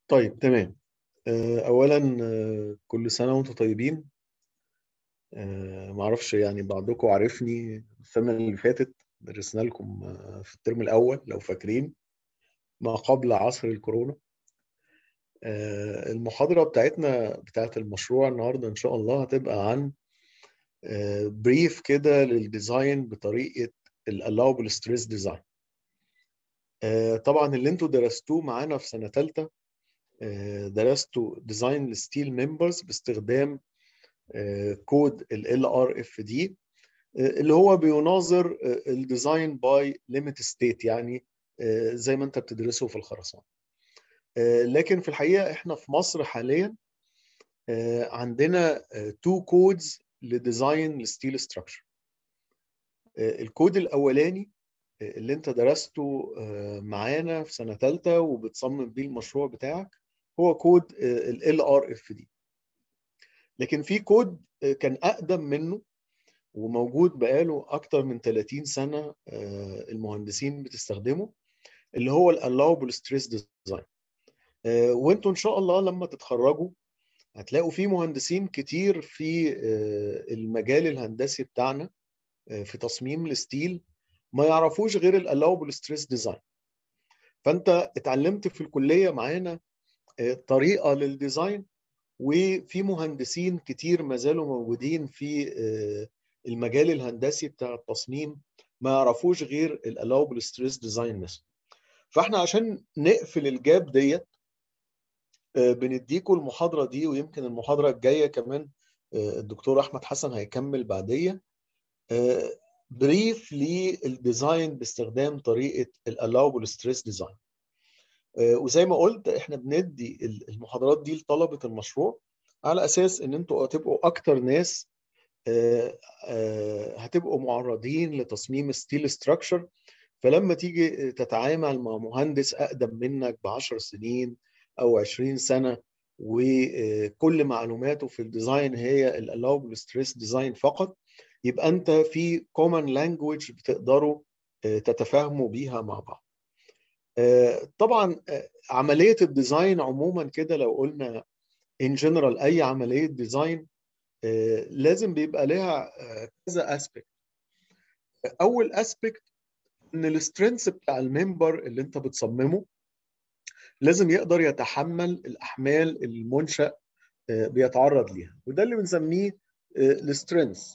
طيب تمام. أولا، كل سنة وأنتم طيبين. معرفش يعني بعضكم عارفني السنة اللي فاتت درسنا لكم في الترم الأول لو فاكرين، ما قبل عصر الكورونا. المحاضرة بتاعتنا بتاعت المشروع النهاردة إن شاء الله هتبقى عن بريف كده للديزاين بطريقة الallowable stress design. طبعا اللي انتوا درستوه معانا في سنة تالتة، درستوا ديزاين الستيل ممبرز باستخدام كود ال LRFD، اللي هو بيناظر الديزاين باي ليميت ستيت، يعني زي ما انت بتدرسه في الخرسانه. لكن في الحقيقه احنا في مصر حاليا عندنا تو كودز لديزاين الستيل ستراكشر. الكود الاولاني اللي انت درسته معانا في سنه ثالثه وبتصمم بيه المشروع بتاعك هو كود ال LRFD. لكن في كود كان اقدم منه وموجود بقاله أكتر من 30 سنة، المهندسين بتستخدمه، اللي هو الallowable stress design. وانتوا إن شاء الله لما تتخرجوا هتلاقوا في مهندسين كتير في المجال الهندسي بتاعنا في تصميم الستيل ما يعرفوش غير الallowable stress design. فأنت اتعلمت في الكلية معانا طريقة للديزاين، وفي مهندسين كتير ما زالوا موجودين في المجال الهندسي بتاع التصميم ما يعرفوش غير الallowable stress design مثلا. فاحنا عشان نقفل الجاب ديت بنديكم المحاضرة دي، ويمكن المحاضرة الجاية كمان الدكتور أحمد حسن هيكمل بعدية بريف للديزاين باستخدام طريقة الallowable stress design. وزي ما قلت احنا بندي المحاضرات دي لطلبة المشروع على أساس إن أنتوا هتبقوا أكتر ناس هتبقوا معرضين لتصميم ستيل ستراكشر. فلما تيجي تتعامل مع مهندس أقدم منك ب10 سنين أو 20 سنة وكل معلوماته في الديزاين هي الallowable stress design فقط، يبقى أنت في common language بتقدروا تتفاهموا بيها مع بعض. طبعا عملية الديزاين عموما كده لو قلنا in general أي عملية ديزاين لازم بيبقى لها كذا اسبكت. اول اسبكت ان السترينث بتاع الممبر اللي انت بتصممه لازم يقدر يتحمل الاحمال المنشأ بيتعرض ليها، وده اللي بنسميه السترينث.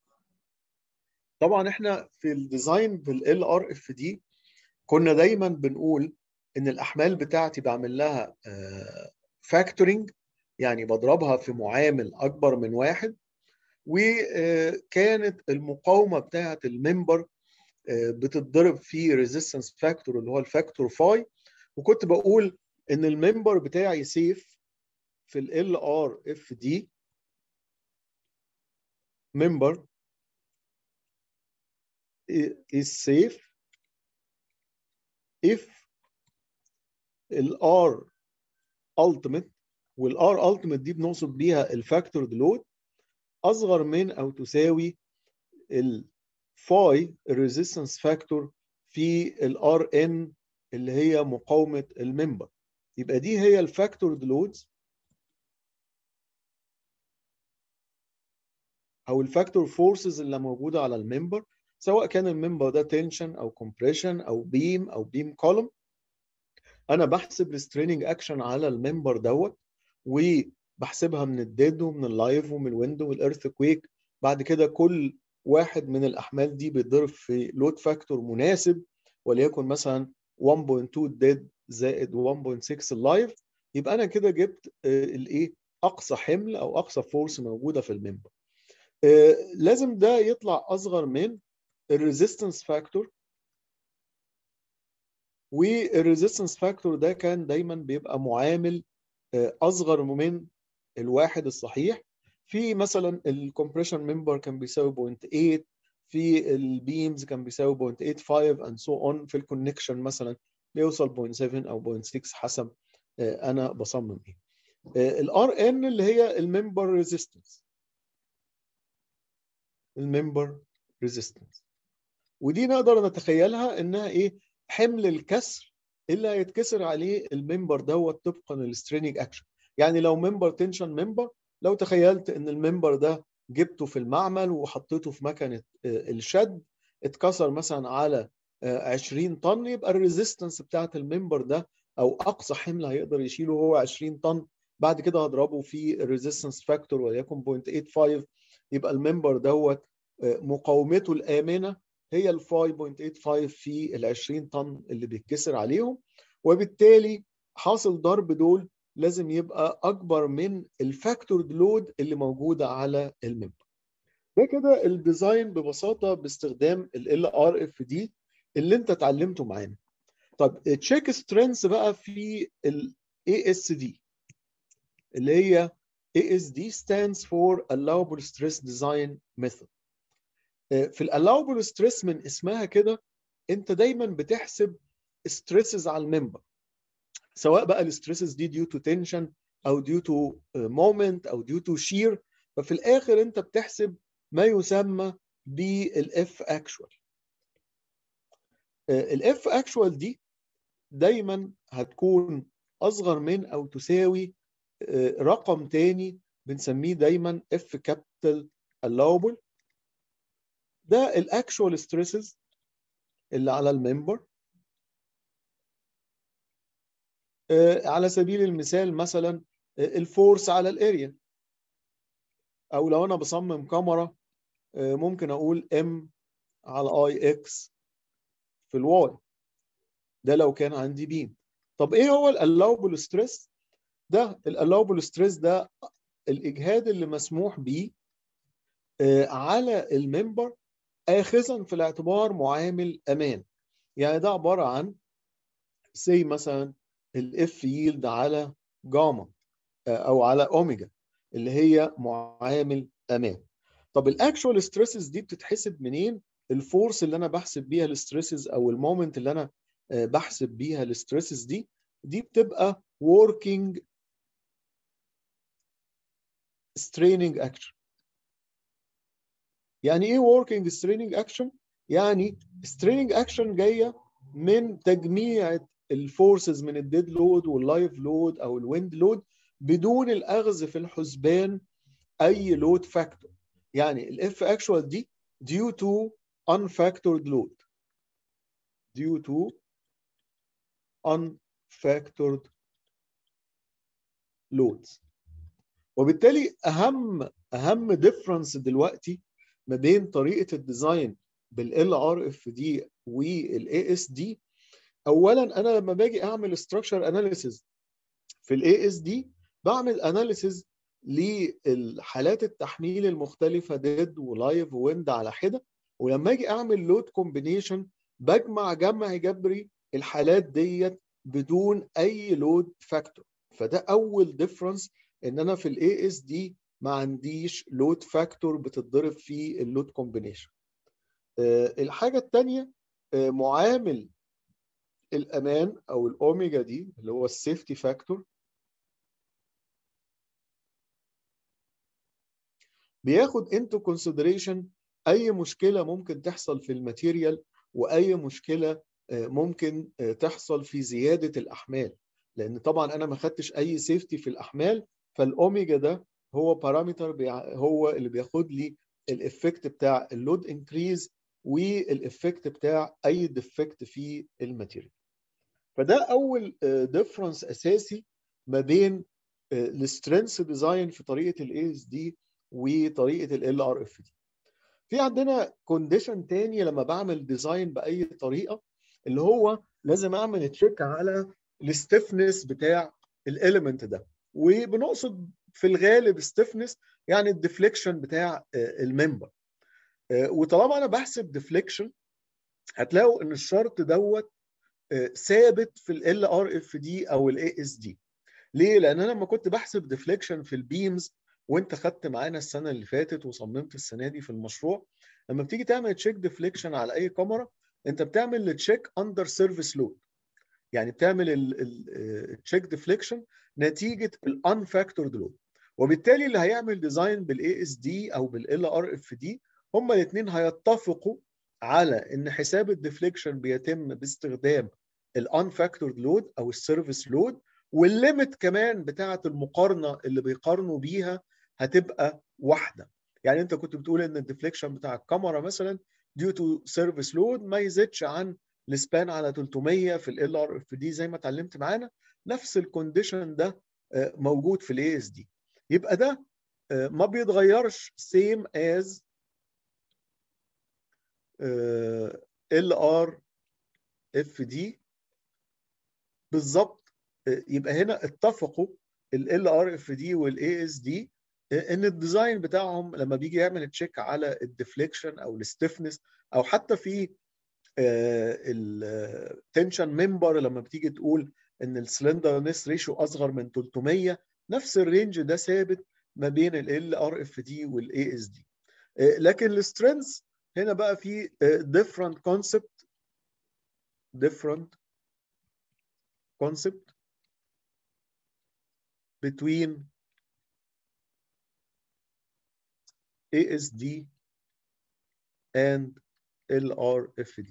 طبعا احنا في الديزاين بال LRFD كنا دايما بنقول ان الاحمال بتاعتي بعمل لها فاكتورنج، يعني بضربها في معامل اكبر من واحد، وكانت المقاومه بتاعه الممبر بتتضرب في ريزيستنس فاكتور اللي هو الفاكتور فاي. وكنت بقول ان الممبر بتاعي سيف في ال LRFD member is safe if ال R ultimate، وال R ultimate دي بنقصد بيها الفاكتور لود، اصغر من او تساوي الفاي الريزيستنس فاكتور في ال RN اللي هي مقاومة الممبر. يبقى دي هي الفاكتور لودز او الفاكتور فورسز اللي موجوده على الممبر، سواء كان الممبر ده تنشن او كومبريشن او بيم او بيم كولوم. انا بحسب الستريننج اكشن على الممبر دوت، وبحسبها من الديد ومن اللايف ومن الويندو والايرث. بعد كده كل واحد من الاحمال دي بيتضرب في لود فاكتور مناسب، وليكن مثلا 1.2 ديد زائد 1.6 اللايف. يبقى انا كده جبت الايه اقصى حمل او اقصى فورس موجوده في الممبر. لازم ده يطلع اصغر من الريزيستنس فاكتور، والريزيستنس فاكتور ده كان دايما بيبقى معامل اصغر من الواحد الصحيح. في مثلا الكompression ممبر كان بيساوي 0.8، في البيمز كان بيساوي 0.85 and so on، في الكونكشن مثلا بيوصل 0.7 او 0.6 حسب انا بصمم ايه. الار ان اللي هي الممبر ريزيستنس، الممبر ريزيستنس، ودي نقدر نتخيلها انها ايه، حمل الكسر اللي هيتكسر عليه الممبر دوت طبقا للسترينج اكشن. يعني لو ممبر تنشن ممبر، لو تخيلت ان الممبر ده جبته في المعمل وحطيته في مكنه الشد، اتكسر مثلا على 20 طن، يبقى الريزيستنس بتاعت الممبر ده او اقصى حمل هيقدر يشيله هو 20 طن. بعد كده هضربه في الريزيستنس فاكتور وليكن 0.85، يبقى الممبر دوت مقاومته الامنه هي ال 5.85 في ال 20 طن اللي بيتكسر عليهم. وبالتالي حاصل ضرب دول لازم يبقى اكبر من الفاكتورد لود اللي موجوده على الممبر. ده كده الديزاين ببساطه باستخدام ال LRFD اللي انت اتعلمته معانا. طب تشيك سترينث بقى في ال ASD اللي هي ASD stands for Allowable Stress Design Method. في ال Allowable Stress من اسمها كده انت دايما بتحسب ستريسز على الممبر، سواء بقى الستريسز دي due to tension او due to moment او due to shear. ففي الاخر انت بتحسب ما يسمى بالاف اكشوال. الاف اكشوال دي دايما هتكون اصغر من او تساوي رقم تاني بنسميه دايما اف كابيتال allowable. ده الاكشوال ستريسز اللي على الممبر. على سبيل المثال مثلا الفورس على الاريا، او لو انا بصمم كاميرا ممكن اقول ام على اي اكس في الواي، ده لو كان عندي بيم. طب ايه هو الالاوبل ستريس ده؟ الالاوبل ستريس ده الاجهاد اللي مسموح به على الممبر اخذا في الاعتبار معامل امان. يعني ده عباره عن سي مثلا الاف ييلد على جاما او على اوميجا اللي هي معامل امان. طب الاكشوال ستريسز دي بتتحسب منين؟ الفورس اللي انا بحسب بيها الستريسز او المومنت اللي انا بحسب بيها الستريسز دي بتبقى working straining action. يعني ايه working straining action؟ يعني straining action جايه من تجميع الفورسز من الديد لود واللايف لود او الويند لود بدون الاخذ في الحسبان اي لود فاكتور. يعني الاف اكشوال دي due to unfactored load due to unfactored loads. وبالتالي اهم ديفرنس دلوقتي ما بين طريقه الديزاين بالال ار اف دي والاي اس دي، اولا انا لما باجي اعمل ستراكشر اناليسيز في الاي اس دي بعمل اناليسيز للحالات التحميل المختلفه ديد ولايف وويند على حده، ولما اجي اعمل لود كومبينيشن بجمع جمع جبري الحالات ديت بدون اي لود فاكتور. فده اول ديفرنس، ان انا في الاي اس دي ما عنديش لود فاكتور بتتضرب في اللود كومبينيشن. الحاجه الثانيه معامل الامان او الاوميجا دي اللي هو السيفتي فاكتور بياخد انتو كونسيدريشن اي مشكله ممكن تحصل في الماتيريال واي مشكله ممكن تحصل في زياده الاحمال، لان طبعا انا ما خدتش اي سيفتي في الاحمال. فالاوميجا ده هو بارامتر هو اللي بياخد لي الافكت بتاع اللود انكريز والافكت بتاع اي ديفكت في الماتيريال. فده اول ديفرنس اساسي ما بين السترينث ديزاين في طريقه الاي اس دي وطريقه ال ار اف دي. في عندنا كونديشن تاني لما بعمل ديزاين باي طريقه، اللي هو لازم اعمل تشيك على الستيفنس بتاع الاليمنت ده، وبنقصد في الغالب ستيفنس يعني الديفليكشن بتاع الممبر. وطالما انا بحسب ديفليكشن هتلاقوا ان الشرط دوت ثابت في ال ار اف دي او الاي اس دي. ليه؟ لان انا لما كنت بحسب ديفليكشن في البيمز، وانت خدت معانا السنه اللي فاتت وصممت السنه دي في المشروع، لما بتيجي تعمل تشيك ديفليكشن على اي كاميرا انت بتعمل تشيك اندر سيرفيس لود. يعني بتعمل التشيك ديفليكشن نتيجه الان فاكتورد لود. وبالتالي اللي هيعمل ديزاين بالاي اس دي او بالال ار اف دي هما الاثنين هيتفقوا على ان حساب الديفليكشن بيتم باستخدام الانفاكتورد لود او السيرفيس لود، والليميت كمان بتاعه المقارنه اللي بيقارنوا بيها هتبقى واحده. يعني انت كنت بتقول ان الديفليكشن بتاع الكاميرا مثلا due to service load ما يزيدش عن السبان على 300 في ال LRFD زي ما اتعلمت معانا. نفس الكونديشن ده موجود في الاي اس دي. يبقى ده ما بيتغيرش same as LRFD بالظبط. يبقى هنا اتفقوا ال LRFD وال ASD ان الديزاين بتاعهم لما بيجي يعمل تشيك على الديفليكشن او الستيفنس، او حتى في التنشن ممبر لما بتيجي تقول ان السلندرنس ريشيو اصغر من 300، نفس الرينج ده ثابت ما بين ال LRFD وال ASD. لكن السترينث هنا بقى في different concept between ASD and LRFD.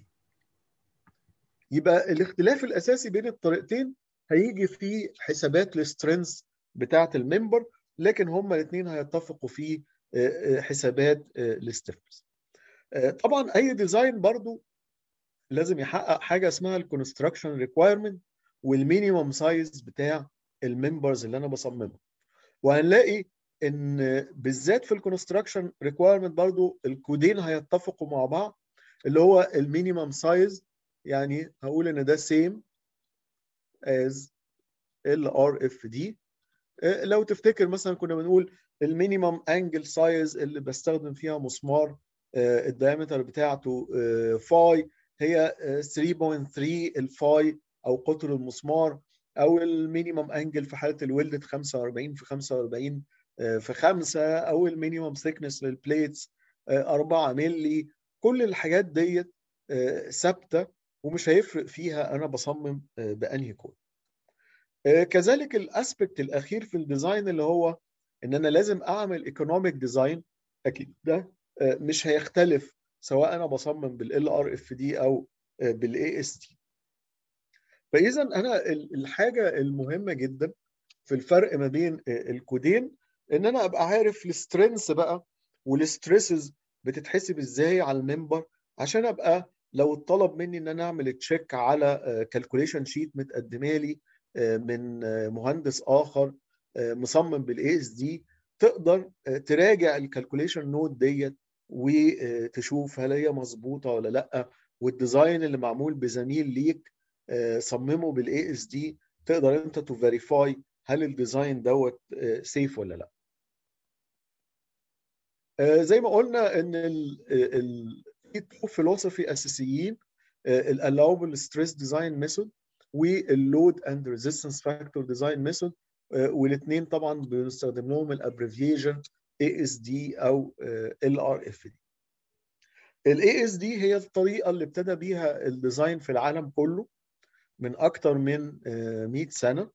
يبقى الاختلاف الاساسي بين الطريقتين هيجي في حسابات السترينث بتاعه الممبر، لكن هما الاثنين هيتفقوا في حسابات الستيفنس. طبعا اي ديزاين برضو لازم يحقق حاجه اسمها الكونستراكشن ريكوايرمنت والمينيمم سايز بتاع الممبرز اللي انا بصممها. وهنلاقي ان بالذات في الكونستراكشن ريكوايرمنت برضو الكودين هيتفقوا مع بعض، اللي هو المينيمم سايز. يعني هقول ان ده سيم از LRFD. لو تفتكر مثلا كنا بنقول المينيمم انجل سايز اللي بستخدم فيها مسمار الدايمتر بتاعته فاي هي 3.3 الفاي او قطر المسمار، او المينيمم انجل في حاله الويلد 45 في 45 في 5، او المينيمم ثيكنس للبليتس 4 مللي. كل الحاجات ديت ثابته ومش هيفرق فيها انا بصمم بانهي كود. كذلك الاسبكت الاخير في الديزاين اللي هو ان انا لازم اعمل ايكونوميك ديزاين. اكيد ده مش هيختلف سواء انا بصمم بال LRFD او بال ASD. فاذا انا الحاجه المهمه جدا في الفرق ما بين الكودين ان انا ابقى عارف السترينث بقى والستريسز بتتحسب ازاي على الممبر، عشان ابقى لو اتطلب مني ان انا اعمل تشيك على كالكوليشن شيت متقدمه لي من مهندس اخر مصمم بالاي اس دي، تقدر تراجع الكالكوليشن نوت ديت وتشوف هل هي مظبوطه ولا لا، والديزاين اللي معمول بزميل ليك صممه بالاي اس دي تقدر انت تفيريفاي هل الديزاين دوت سيف ولا لا. زي ما قلنا ان في تو فيلوسفي اساسيين، الالاوبل ستريس ديزاين ميثود واللود اند ريزيستنس فاكتور ديزاين ميثود، والاثنين طبعا بنستخدم لهم الابريفيشن ASD او LRFD. الاي اس دي هي الطريقه اللي ابتدى بيها الديزاين في العالم كله من اكثر من 100 سنه،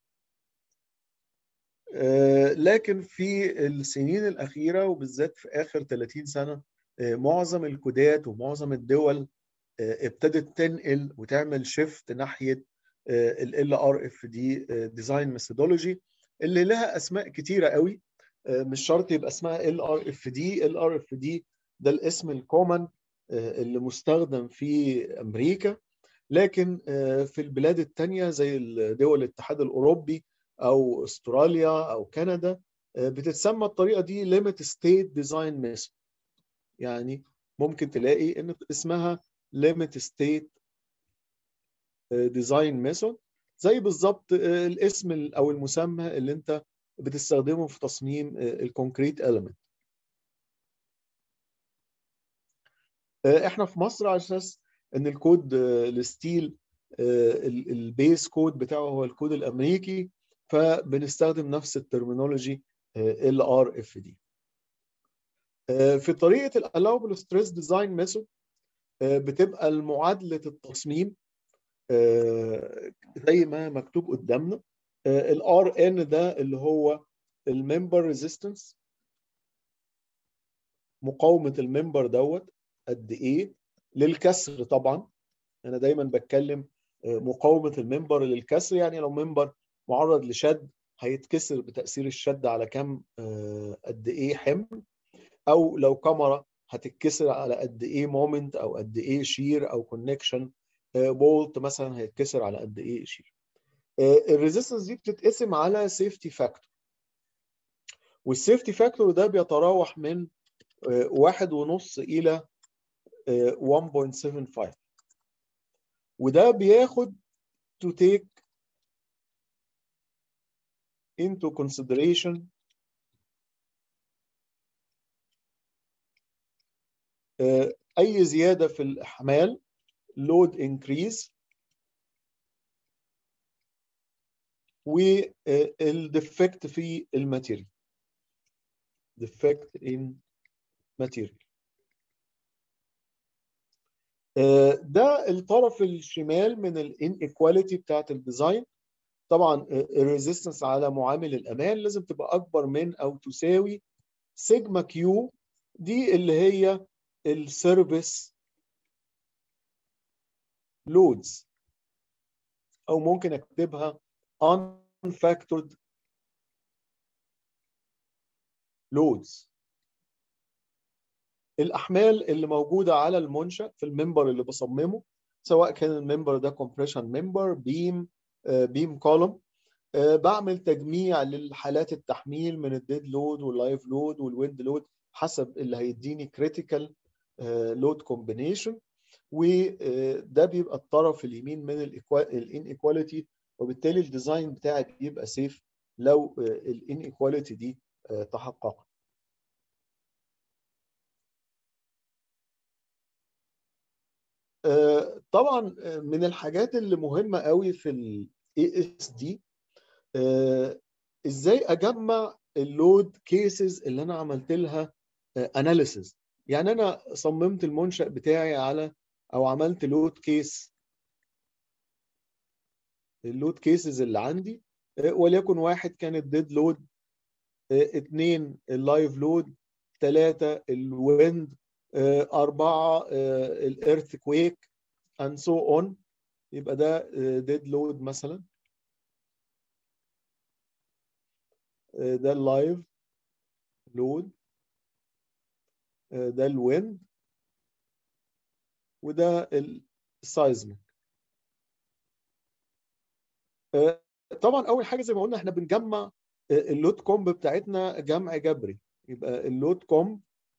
لكن في السنين الأخيرة وبالذات في آخر 30 سنة معظم الكودات ومعظم الدول ابتدت تنقل وتعمل شيفت ناحية ال LRFD ديزاين ميثودولوجي اللي لها أسماء كتيرة قوي. مش شرط يبقى اسمها LRFD. LRFD ده الاسم الكومن اللي مستخدم في أمريكا، لكن في البلاد التانية زي دول الاتحاد الأوروبي أو أستراليا أو كندا بتتسمى الطريقة دي Limit State Design Method. يعني ممكن تلاقي إن اسمها Limit State Design Method زي بالظبط الاسم أو المسمى اللي أنت بتستخدمه في تصميم الكونكريت element. احنا في مصر على اساس ان الكود الستيل البيس كود بتاعه هو الكود الامريكي، فبنستخدم نفس الترمينولوجي LRFD. في طريقه الالاوبل ستريس ديزاين ميثود بتبقى المعادله التصميم زي ما مكتوب قدامنا. الRN ده اللي هو الممبر ريزيستنس، مقاومه الممبر دوت قد ايه للكسر. طبعا انا دايما بتكلم مقاومه الممبر للكسر، يعني لو ممبر معرض لشد هيتكسر بتاثير الشد على كام قد ايه حمل، او لو كاميرا هتتكسر على قد ايه مومنت او قد ايه شير او كونكشن بولت مثلا هيتكسر على قد ايه شير. الريزيستنس دي بتتقسم على سيفتي فاكتور، والسيفتي فاكتور ده بيتراوح من 1.5 الى 1.75، وده بياخد to take into consideration اي زياده في الاحمال load increase والديفكت في الماتيريال defect in material. ده الطرف الشمال من الانيكواليتي بتاعت الديزاين. طبعا الريزيستنس على معامل الامان لازم تبقى اكبر من او تساوي سيجما كيو، دي اللي هي السيرفيس لودز، او ممكن اكتبها unfactored loads. الاحمال اللي موجوده على المنشا في الممبر اللي بصممه، سواء كان الممبر ده كومبريشن ممبر، بيم كولوم، بعمل تجميع للحالات التحميل من الديد لود واللايف لود والويند لود حسب اللي هيديني كريتيكال لود كومبينيشن، وده بيبقى الطرف اليمين من الانيكواليتي، وبالتالي الديزاين بتاعي بيبقى سيف لو الانيكواليتي دي تحققت. طبعا من الحاجات اللي مهمه قوي في الاي اس دي ازاي اجمع اللود كيسز اللي انا عملت لها اناليسز. يعني انا صممت المنشأ بتاعي على او عملت لود كيس، اللود كيسز اللي عندي وليكن 1 كانت ديد لود، 2 اللايف لود، 3 الويند، 4 الارث كويك and so on. يبقى ده ديد لود مثلا، ده اللايف لود، ده الويند، وده السايزميك. طبعا اول حاجه زي ما قلنا احنا بنجمع اللود كومب بتاعتنا جمع جبري. يبقى اللود كومب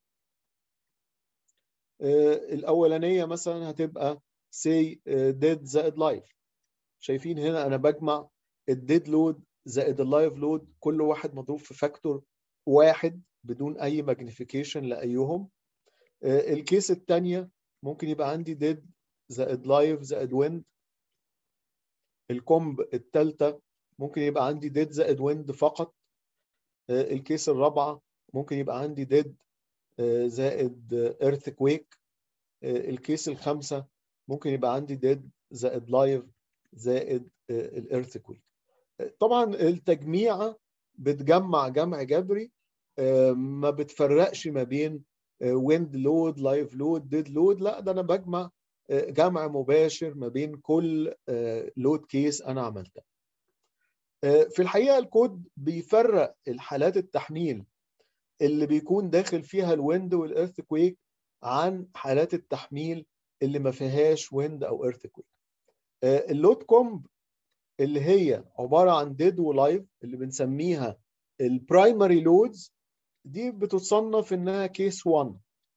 الاولانيه مثلا هتبقى سي ديد زائد لايف. شايفين هنا انا بجمع الديد لود زائد اللايف لود، كل واحد مضروب في فاكتور واحد بدون اي ماجنيفيكيشن لايهم. الكيس الثانيه ممكن يبقى عندي ديد زائد لايف زائد ويند. الكومب الثالثه ممكن يبقى عندي ديد زائد ويند فقط. الكيس الرابعه ممكن يبقى عندي ديد زائد ايرث كويك. الكيس الخامسه ممكن يبقى عندي ديد زائد لايف زائد الايرث كويك. طبعا التجميعه بتجمع جمع جبري، ما بتفرقش ما بين ويند لود، لايف لود، ديد لود، لا ده انا بجمع جمع مباشر ما بين كل لود كيس انا عملتها. في الحقيقه الكود بيفرق الحالات التحميل اللي بيكون داخل فيها الويند والايرث كويك عن حالات التحميل اللي ما فيهاش ويند او ايرث كويك. اللود كومب اللي هي عباره عن ديد ولايف اللي بنسميها البرايمري لودز، دي بتتصنف انها كيس 1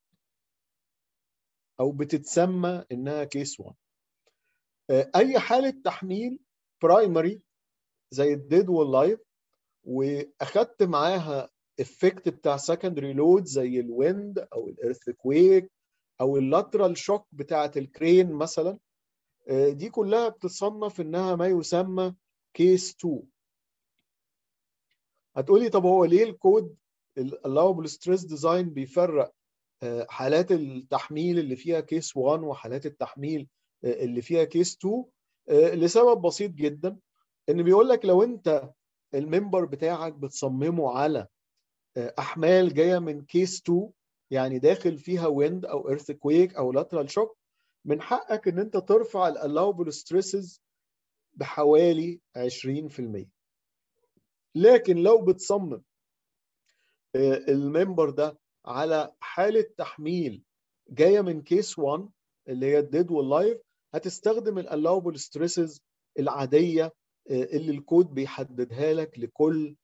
او بتتسمى انها كيس 1. اي حاله تحميل برايمري زي الديد واللايف واخدت معاها افكت بتاع سكندري لود زي الويند او الايرث كويك او اللاترال شوك بتاعه الكرين مثلا، دي كلها بتصنف انها ما يسمى كيس 2. هتقولي طب هو ليه الكود allowable stress design بيفرق حالات التحميل اللي فيها كيس 1 وحالات التحميل اللي فيها كيس 2؟ لسبب بسيط جدا، ان بيقول لك لو انت الممبر بتاعك بتصممه على احمال جايه من كيس 2 يعني داخل فيها ويند او ايرث كويك او لاترال شوك، من حقك ان انت ترفع الallowable stresses بحوالي 20%. لكن لو بتصمم الممبر ده على حالة تحميل جاية من كيس 1 اللي هي الديد واللايف، هتستخدم الallowable stresses العادية اللي الكود بيحددها لك لكل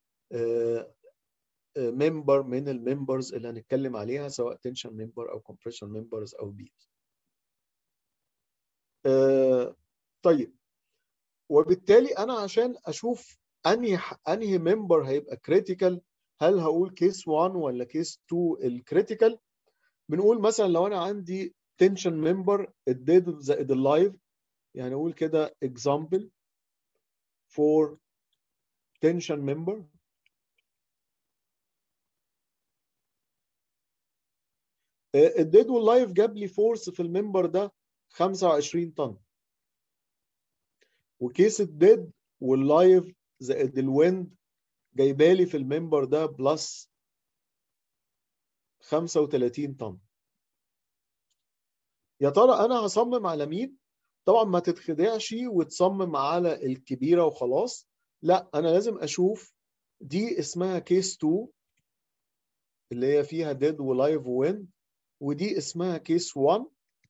ممبر من الممبرز اللي هنتكلم عليها، سواء تنشن ممبر او كومبريشن ممبرز او بيز. طيب، وبالتالي انا عشان اشوف انهي ممبر هيبقى كريتيكال، هل هقول كيس 1 ولا كيس 2 الكريتيكال؟ بنقول مثلا لو انا عندي تنشن ممبر الديد زائد اللايف، يعني اقول كده example for tension member. الديد واللايف جاب لي فورس في الممبر ده 25 طن، وكيس الديد واللايف زائد الويند جايبالي في الممبر ده بلس 35 طن. يا ترى انا هصمم على مين؟ طبعا ما تتخدعش وتصمم على الكبيره وخلاص، لا، انا لازم اشوف دي اسمها كيس 2 اللي هي فيها ديد ولايف وويند، ودي اسمها كيس 1.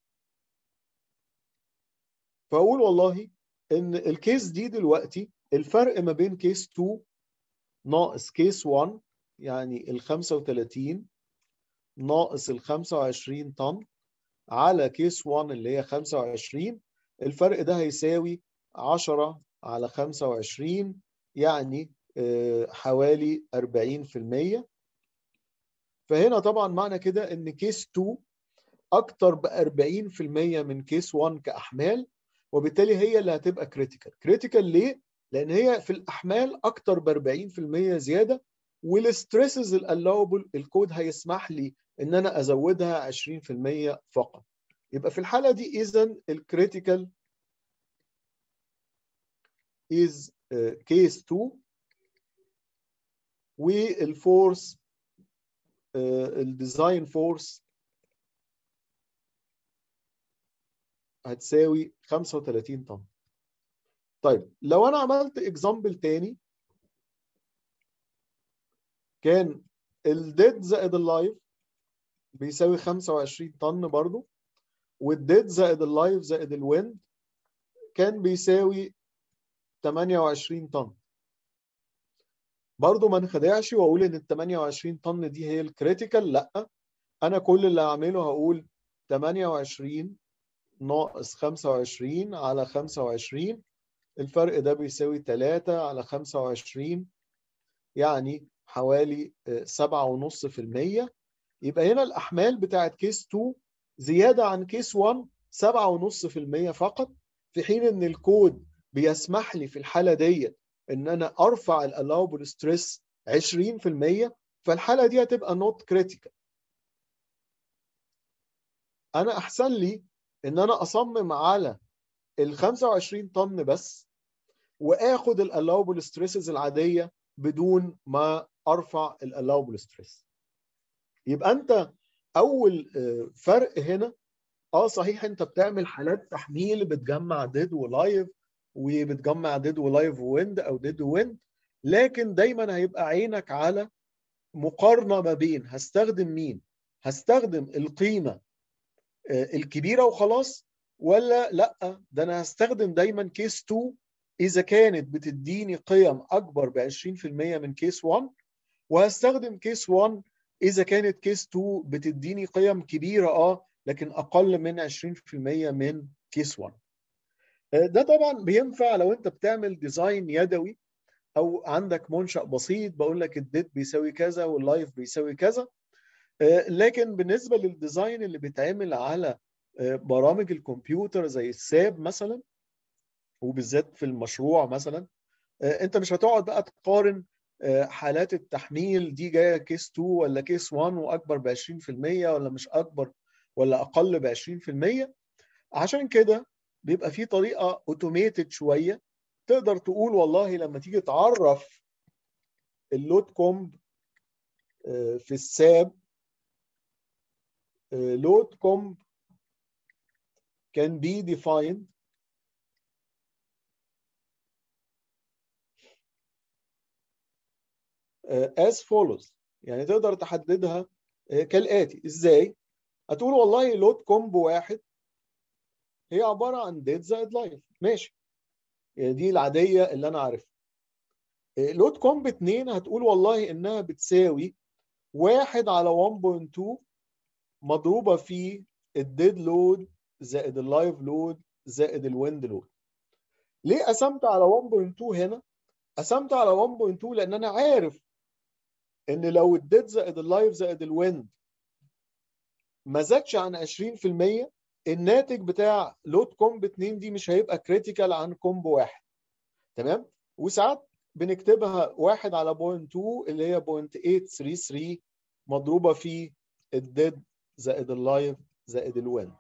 فاقول والله ان الكيس دي دلوقتي الفرق ما بين كيس 2 ناقص كيس 1، يعني ال 35 ناقص ال 25 طن على كيس 1 اللي هي 25، الفرق ده هيساوي 10 على 25، يعني حوالي 40%. فهنا طبعا معنى كده ان كيس 2 اكتر ب 40% من كيس 1 كاحمال، وبالتالي هي اللي هتبقى كريتيكال. كريتيكال ليه؟ لان هي في الاحمال اكتر ب 40% زياده، والستريسز الالاوبل الكود هيسمح لي ان انا ازودها 20% فقط. يبقى في الحاله دي اذا الكريتيكال از كيس 2، والفورس الديزاين فورس هتساوي 35 طن. طيب لو انا عملت اكزامبل تاني، كان الديد زائد اللايف بيساوي 25 طن برضو، والديد زائد اللايف زائد الويند كان بيساوي 28 طن. برضو ما نخدعش واقول ان ال 28 طن دي هي الكريتيكال، لا، انا كل اللي هعمله هقول 28 ناقص 25 على 25، الفرق ده بيساوي 3 على 25، يعني حوالي 7.5%. يبقى هنا الأحمال بتاعت كيس 2 زيادة عن كيس 1 7.5% فقط، في حين إن الكود بيسمح لي في الحالة دي إن أنا أرفع الألاوبل ستريس 20%، فالحالة دي هتبقى نوت كريتيكال. أنا أحسن لي إن أنا أصمم على ال 25 طن بس، وآخد الألاوبل ستريسز العادية بدون ما أرفع الألاوبل ستريس. يبقى أنت أول فرق هنا، صحيح انت بتعمل حالات تحميل بتجمع ديد ولايف، وبتجمع ديد ولايف ويند او ديد ويند، لكن دايما هيبقى عينك على مقارنة ما بين هستخدم مين، هستخدم القيمة الكبيرة وخلاص، ولا لا، ده انا هستخدم دايما كيس 2 اذا كانت بتديني قيم اكبر ب 20% من كيس 1، وهستخدم كيس 1 اذا كانت كيس 2 بتديني قيم كبيرة لكن اقل من 20% من كيس 1. ده طبعا بينفع لو انت بتعمل ديزاين يدوي او عندك منشأ بسيط، بقول لك الديد بيساوي كذا واللايف بيساوي كذا. لكن بالنسبة للديزاين اللي بيتعمل على برامج الكمبيوتر زي الساب مثلا، وبالذات في المشروع مثلا، انت مش هتقعد بقى تقارن حالات التحميل دي جايه كيس 2 ولا كيس 1 واكبر ب 20% ولا مش اكبر ولا اقل ب 20%. عشان كده بيبقى في طريقه اوتوميتد شويه، تقدر تقول والله لما تيجي تعرف اللود كومب في الساب، لود كومب can be defined as follows. يعني تقدر تحددها كالآتي. ازاي؟ هتقول والله لود كومب واحد هي عبارة عن ديد زائد لايف. ماشي، دي العادية اللي أنا عارفها. لود كومب 2 هتقول والله إنها بتساوي 1 على 1.2 مضروبة في الديد لود زائد اللايف لود زائد الويند لود. ليه قسمت على 1.2 هنا؟ قسمت على 1.2 لأن أنا عارف إن لو الديد زائد اللايف زائد الويند ما زادش عن 20%، الناتج بتاع لود كومب 2 دي مش هيبقى كريتيكال عن كومب واحد. تمام؟ وساعات بنكتبها 1 على 0.2 اللي هي 0.833 مضروبة في الديد زائد اللايف زائد الويند.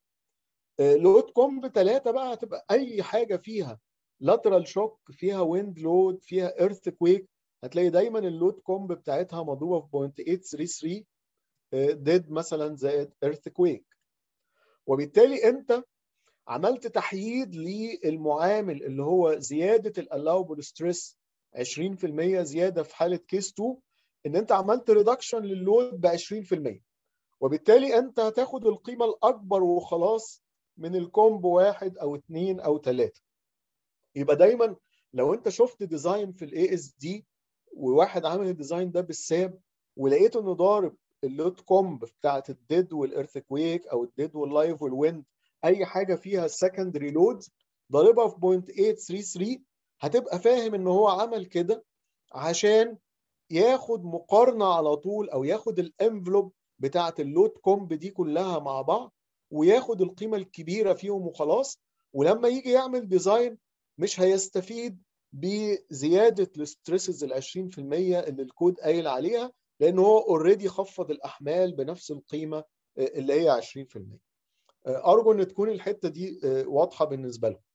لود كومب 3 بقى هتبقى أي حاجة فيها لاترال شوك، فيها ويند لود، فيها ايرث كويك، هتلاقي دايما اللود كومب بتاعتها مضروبة في 0.833 ديد مثلا زائد ايرث كويك. وبالتالي انت عملت تحييد للمعامل اللي هو زياده الالاوبل ستريس 20% زياده في حاله كيس 2، ان انت عملت ريدكشن لللود ب 20%. وبالتالي انت هتاخد القيمه الاكبر وخلاص من الكومب 1 او 2 او 3. يبقى دايما لو انت شفت ديزاين في الاي اس دي وواحد عامل الديزاين ده بالساب ولقيت انه ضارب اللود كومب بتاعت الديد والايرثكويك او الديد واللايف والويند، اي حاجه فيها سكندري لودز ضاربها في 0.833، هتبقى فاهم ان هو عمل كده عشان ياخد مقارنه على طول، او ياخد الانفلوب بتاعت اللود كومب دي كلها مع بعض وياخد القيمه الكبيره فيهم وخلاص. ولما يجي يعمل ديزاين مش هيستفيد بزياده الستريسز ال 20% اللي الكود قايل عليها، لان هو اوريدي خفض الاحمال بنفس القيمه اللي هي 20%. ارجو ان تكون الحته دي واضحه بالنسبه لكم.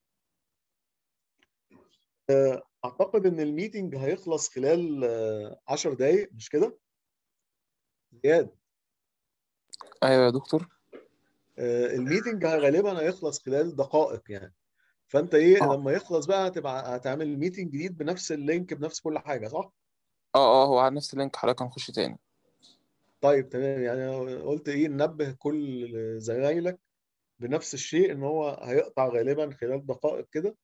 اعتقد ان الميتنج هيخلص خلال 10 دقائق، مش كده؟ زياد. ايوه يا دكتور. الميتنج غالبا هيخلص خلال دقائق يعني. فانت ايه اه لما يخلص بقى هتعمل ميتنج جديد بنفس اللينك بنفس كل حاجه، صح؟ هو على نفس اللينك، حضرتك هنخش تاني. طيب تمام. يعني قلت ايه، ننبه كل زمايلك بنفس الشيء ان هو هيقطع غالبا خلال دقائق كده،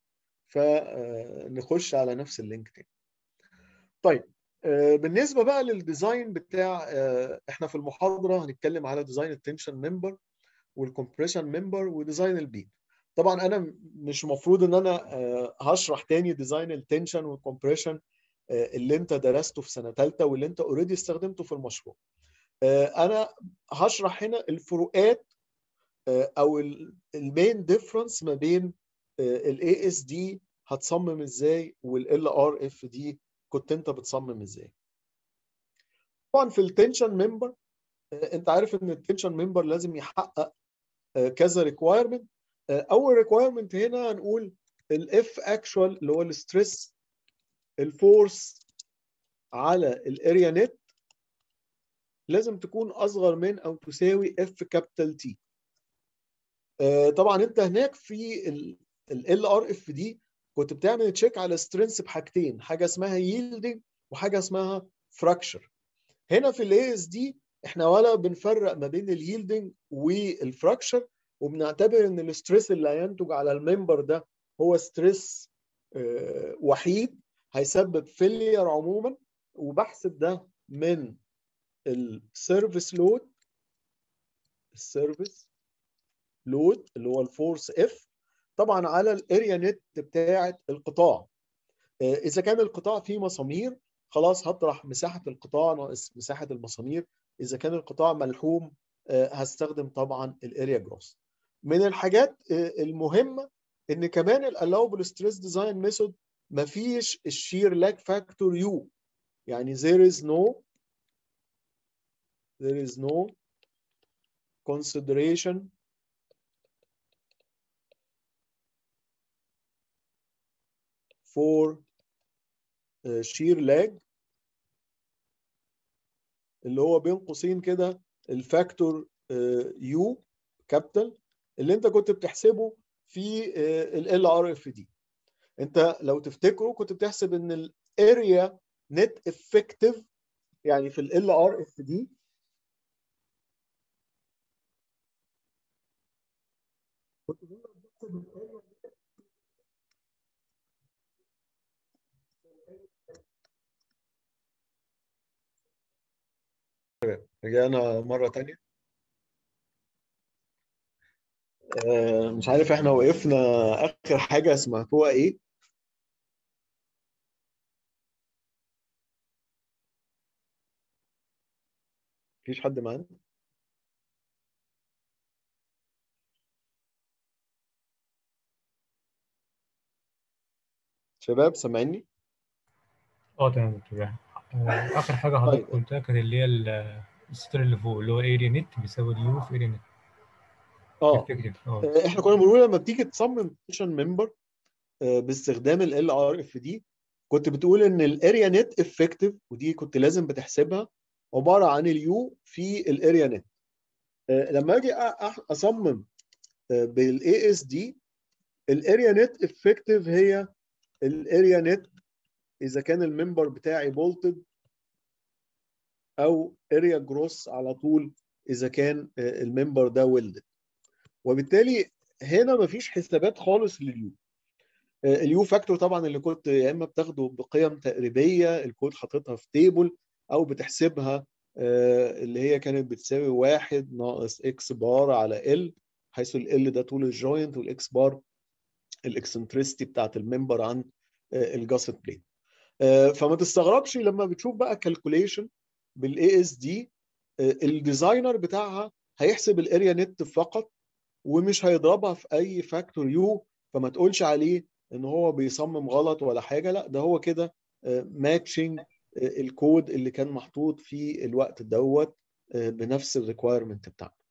فنخش على نفس اللينك تاني. طيب بالنسبه بقى للديزاين بتاع احنا في المحاضره هنتكلم على ديزاين التنشن ممبر والكمبريشن ممبر وديزاين البيم. طبعا انا مش مفروض ان انا هشرح تاني ديزاين التنشن والكمبريشن اللي انت درسته في سنه ثالثه واللي انت اوريدي استخدمته في المشروع. انا هشرح هنا الفروقات او المين ديفرنس ما بين الاي اس دي هتصمم ازاي والال ار اف دي كنت انت بتصمم ازاي. طبعا في التنشن ممبر انت عارف ان التنشن ممبر لازم يحقق كذا ريكوايرمنت. اول ريكوايرمنت هنا هنقول الاف اكشوال اللي هو الستريس الفورس على الاريا نت لازم تكون اصغر من او تساوي اف كابيتال تي. طبعا انت هناك في ال ار اف دي كنت بتعمل تشيك على سترينث بحاجتين، حاجه اسمها ييلدنج وحاجه اسمها فراكشر. هنا في الاي اس دي احنا ولا بنفرق ما بين الييلدنج والفراكشر، وبنعتبر ان الستريس اللي هينتج على الممبر ده هو ستريس وحيد هيسبب فيلير عموما، وبحسب ده من السيرفيس لود. السيرفيس لود اللي هو الفورس اف طبعا على الاريا نت بتاعه القطاع. اذا كان القطاع فيه مسامير خلاص هطرح مساحه القطاع ناقص مساحه المسامير. اذا كان القطاع ملحوم هستخدم طبعا الاريا جروس. من الحاجات المهمه ان كمان الالاوبل ستريس ديزاين ميثود مفيش الشير لاج فاكتور يو، يعني there is no consideration for shear lag اللي هو بين قوسين كده الفاكتور يو كابيتال اللي انت كنت بتحسبه في ال ار اف دي. انت لو تفتكروا كنت بتحسب ان الاريا نت افكتيف، يعني في ال ار اف دي كنت بتحسب الاريا. رجعنا مرة تانية. مش عارف احنا وقفنا اخر حاجة سمعتوها ايه؟ مفيش حد معانا؟ شباب سامعيني؟ تمام دكتور. اخر حاجه حضرتك طيب. قلتها كانت اللي هي السطر اللي فوق اللي هو اريا نت بيساوي اليو في اريا نت اه افكتيف. احنا كنا بنقول لما بتيجي تصمم سيشن ممبر باستخدام ال ار اف دي، كنت بتقول ان الاريا نت افكتيف، ودي كنت لازم بتحسبها، عباره عن اليو في الاريا نت. لما اجي اصمم بالاي اس دي، الاريا نت افكتيف هي الاريا نت اذا كان الممبر بتاعي بولتد، او اريا جروس على طول اذا كان الممبر ده ويلدد. وبالتالي هنا مفيش حسابات خالص لليو. اليو فاكتور طبعا اللي كنت يا اما بتاخده بقيم تقريبيه الكود حاططها في تيبل، او بتحسبها اللي هي كانت بتساوي 1 ناقص اكس بار على ال، حيث ال ده طول الجوينت والاكس بار الاكسنتريستي بتاعت الممبر عن الجاست بليت. فما تستغربش لما بتشوف بقى كالكوليشن بالاي اس دي، الديزاينر بتاعها هيحسب الاريا نت فقط ومش هيضربها في اي فاكتور يو، فما تقولش عليه ان هو بيصمم غلط ولا حاجه. لا، ده هو كده ماتشنج الكود اللي كان محطوط في الوقت دوت بنفس الريكوايرمنت بتاعته.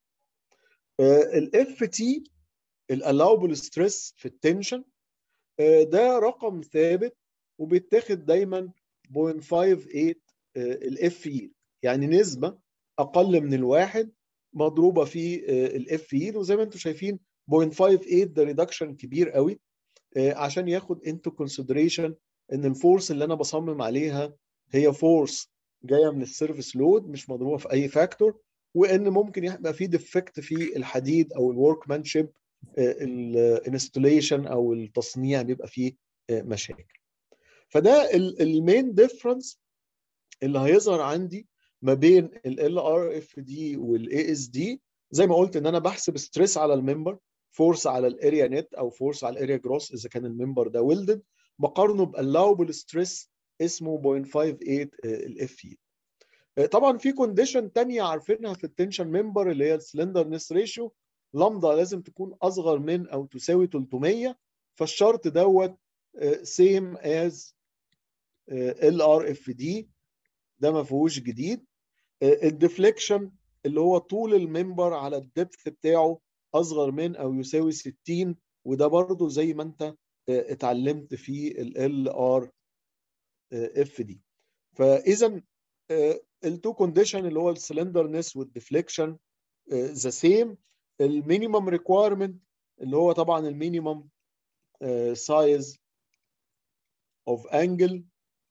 الاف تي الالاوبل ستريس في التنشن، ده رقم ثابت وبيتاخد دايما 0.58 الاف يلد، يعني نسبه اقل من الواحد مضروبه في الاف يلد. وزي ما انتم شايفين 0.58 ده ريدكشن كبير قوي، عشان ياخد انتو كونسيدريشن ان الفورس اللي انا بصمم عليها هي فورس جايه من السيرفيس لود مش مضروبه في اي فاكتور، وان ممكن يبقى في ديفكت في الحديد او الورك مانشيب، الانستوليشن او التصنيع بيبقى فيه مشاكل. فده المين ديفرنس اللي هيظهر عندي ما بين ال ار اف دي والاي اس دي. زي ما قلت ان انا بحسب ستريس على الممبر، فورس على الاريا نت او فورس على الاريا جروس اذا كان الممبر ده ويلدد، بقارنه بالاوبل ستريس اسمه 0.58 الاف يي. طبعا في كونديشن تانية عارفينها في التنشن ممبر اللي هي السلندرنس ريشيو، لامدا لازم تكون اصغر من او تساوي 300، فالشرط دوت سيم از ال ار اف دي، ده ما فيهوش جديد. الديفليكشن اللي هو طول الممبر على الدبث بتاعه اصغر من او يساوي 60، وده برضو زي ما انت اتعلمت في ال ار اف دي. فاذا التو كونديشن اللي هو السلندرنس والديفليكشن ذا سيم. المينيمم ريكويرمنت اللي هو طبعا المينيمم سايز اوف انجل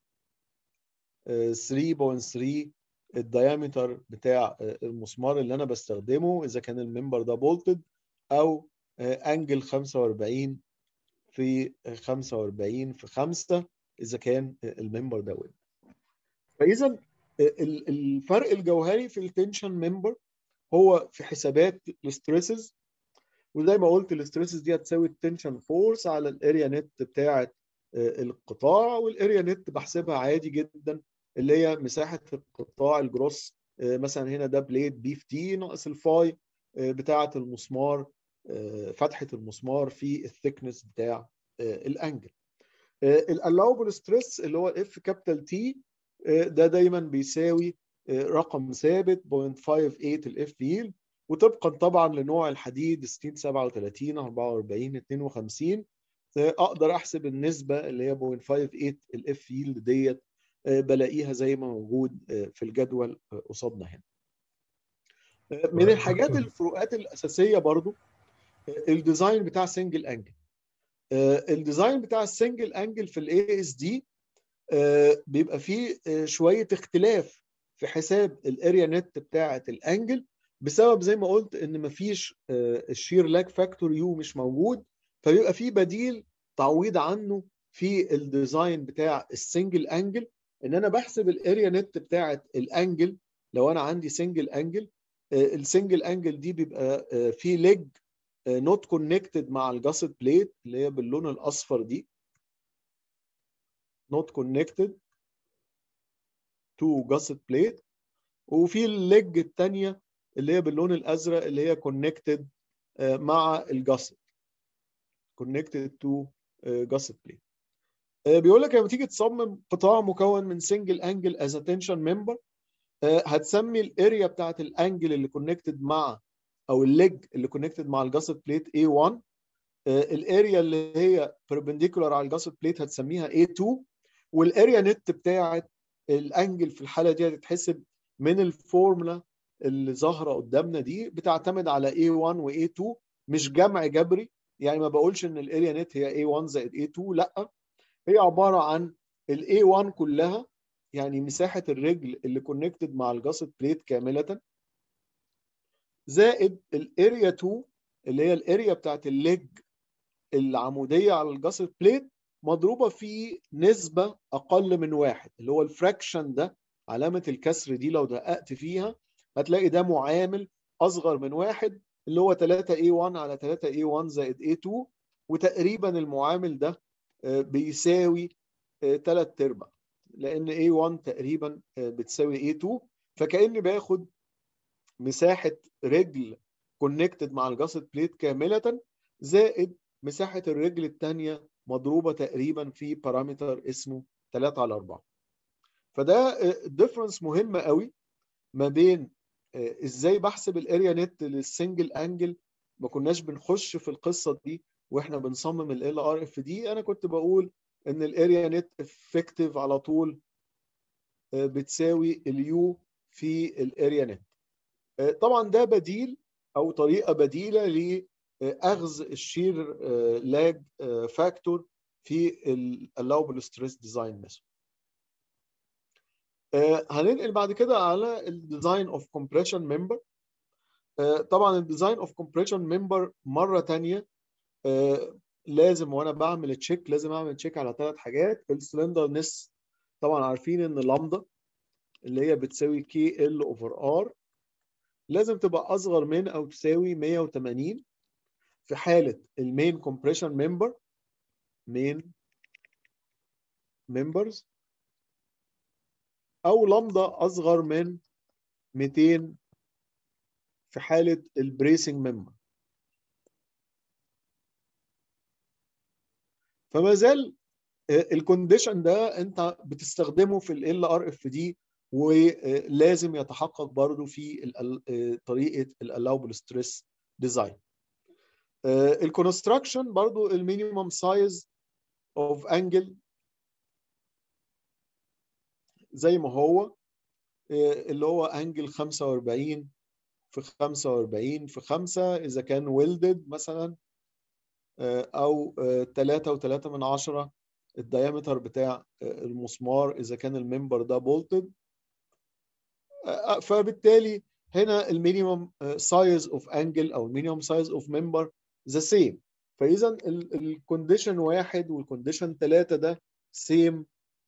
3.3 الديامتر بتاع المسمار اللي انا بستخدمه اذا كان الممبر ده بولتد، او انجل 45 في 45 في 5 اذا كان الممبر ده ويب. فاذا الفرق الجوهري في التنشن ممبر هو في حسابات الستريسز، وزي ما قلت الستريسز دي هتساوي التنشن فورس على الاريا نت بتاعه القطاع، والاريا نت بحسبها عادي جدا اللي هي مساحه القطاع الجروس. مثلا هنا ده بليد بي في تي ناقص الفاي بتاعه المسمار، فتحه المسمار في الثيكنس بتاع الانجل. الالاوبل ستريس اللي هو اف كابيتال تي، ده دايما بيساوي رقم ثابت 0.58 الاف ييلد، وطبقا طبعا لنوع الحديد 60 37 44 52 اقدر احسب النسبه اللي هي 0.58 الاف ييلد ديت، بلاقيها زي ما موجود في الجدول قصادنا هنا. من الحاجات دكتور الفروقات الاساسيه برضو الديزاين بتاع سنجل انجل. الديزاين بتاع السنجل انجل في الاي اس دي بيبقى فيه شويه اختلاف في حساب الاريا نت بتاعه الانجل، بسبب زي ما قلت ان مفيش الشير لاج فاكتور يو مش موجود، فبيبقى فيه بديل تعويض عنه في الديزاين بتاع السنجل انجل، ان انا بحسب الاريا نت بتاعه الانجل. لو انا عندي سنجل انجل، السنجل انجل دي بيبقى فيه ليج نوت كونكتد مع الجاسد بليت اللي هي باللون الاصفر دي، not connected to gusset plate، وفي الليج الثانيه اللي هي باللون الازرق اللي هي connected مع الجاسد، connected to gusset plate. بيقول لك لما تيجي تصمم قطاع مكون من سنجل انجل از تنشن ممبر، هتسمي الاريا بتاعت الانجل اللي كونكتد مع او الليج اللي كونكتد مع الجاسد بليت A1، الاريا اللي هي perpendicular على الجاسد بليت هتسميها A2، والاريا نت بتاعت الانجل في الحاله دي هتتحسب من الفورمولا اللي ظاهره قدامنا دي، بتعتمد على A1 و A2، مش جمع جبري. يعني ما بقولش ان الاريا نت هي A1 زائد A2، لا، هي عباره عن ال A1 كلها، يعني مساحه الرجل اللي كونكتد مع الجاسد بليت كامله، زائد الاريا 2 اللي هي الاريا بتاعت الليج العموديه على الجاسد بليت، مضروبه في نسبه اقل من 1، اللي هو الفراكشن ده، علامه الكسر دي لو دققت فيها هتلاقي ده معامل اصغر من 1، اللي هو 3A1 على 3A1 زائد A2، وتقريبا المعامل ده بيساوي 3/4، لان A1 تقريبا بتساوي A2، فكأني باخد مساحه رجل كونكتد مع الجاسد بليت كامله زائد مساحه الرجل الثانيه مضروبه تقريبا في بارامتر اسمه 3/4. فده ديفرنس مهم قوي ما بين ازاي بحسب الاريا نت للسنجل انجل. ما كناش بنخش في القصه دي واحنا بنصمم ال ار اف دي، انا كنت بقول ان الاريا نت افكتيف على طول بتساوي اليو في الاريا نت. طبعا ده بديل او طريقه بديله لاخذ الشير لاج فاكتور في allowable stress design method. هننقل بعد كده على الديزاين اوف كومبريشن ممبر. طبعا الديزاين اوف كومبريشن ممبر مره ثانيه لازم وانا بعمل تشيك لازم اعمل تشيك على 3 حاجات. السلندرنس، طبعا عارفين ان لامدا اللي هي بتساوي كي ال اوفر ار لازم تبقى اصغر من او تساوي 180 في حاله المين كومبريشن ممبر، مين ممبرز، او لامدا اصغر من 200 في حاله البريسنج ممبر. فما زال الكونديشن ده انت بتستخدمه في ال ار اف دي، ولازم يتحقق برضو في طريقه الالاوبل ستريس ديزاين. الكونستراكشن برضو المينيمم سايز اوف انجل زي ما هو، اللي هو انجل 45 في 45 في 5 اذا كان ويلدد مثلا، او 3.3 الديامتر بتاع المسمار اذا كان الممبر ده بولتد. فبالتالي هنا المينيمم سايز اوف انجل او المينيمم سايز اوف ممبر ذا سيم. فاذا الكونديشن 1 والكونديشن 3 ده سيم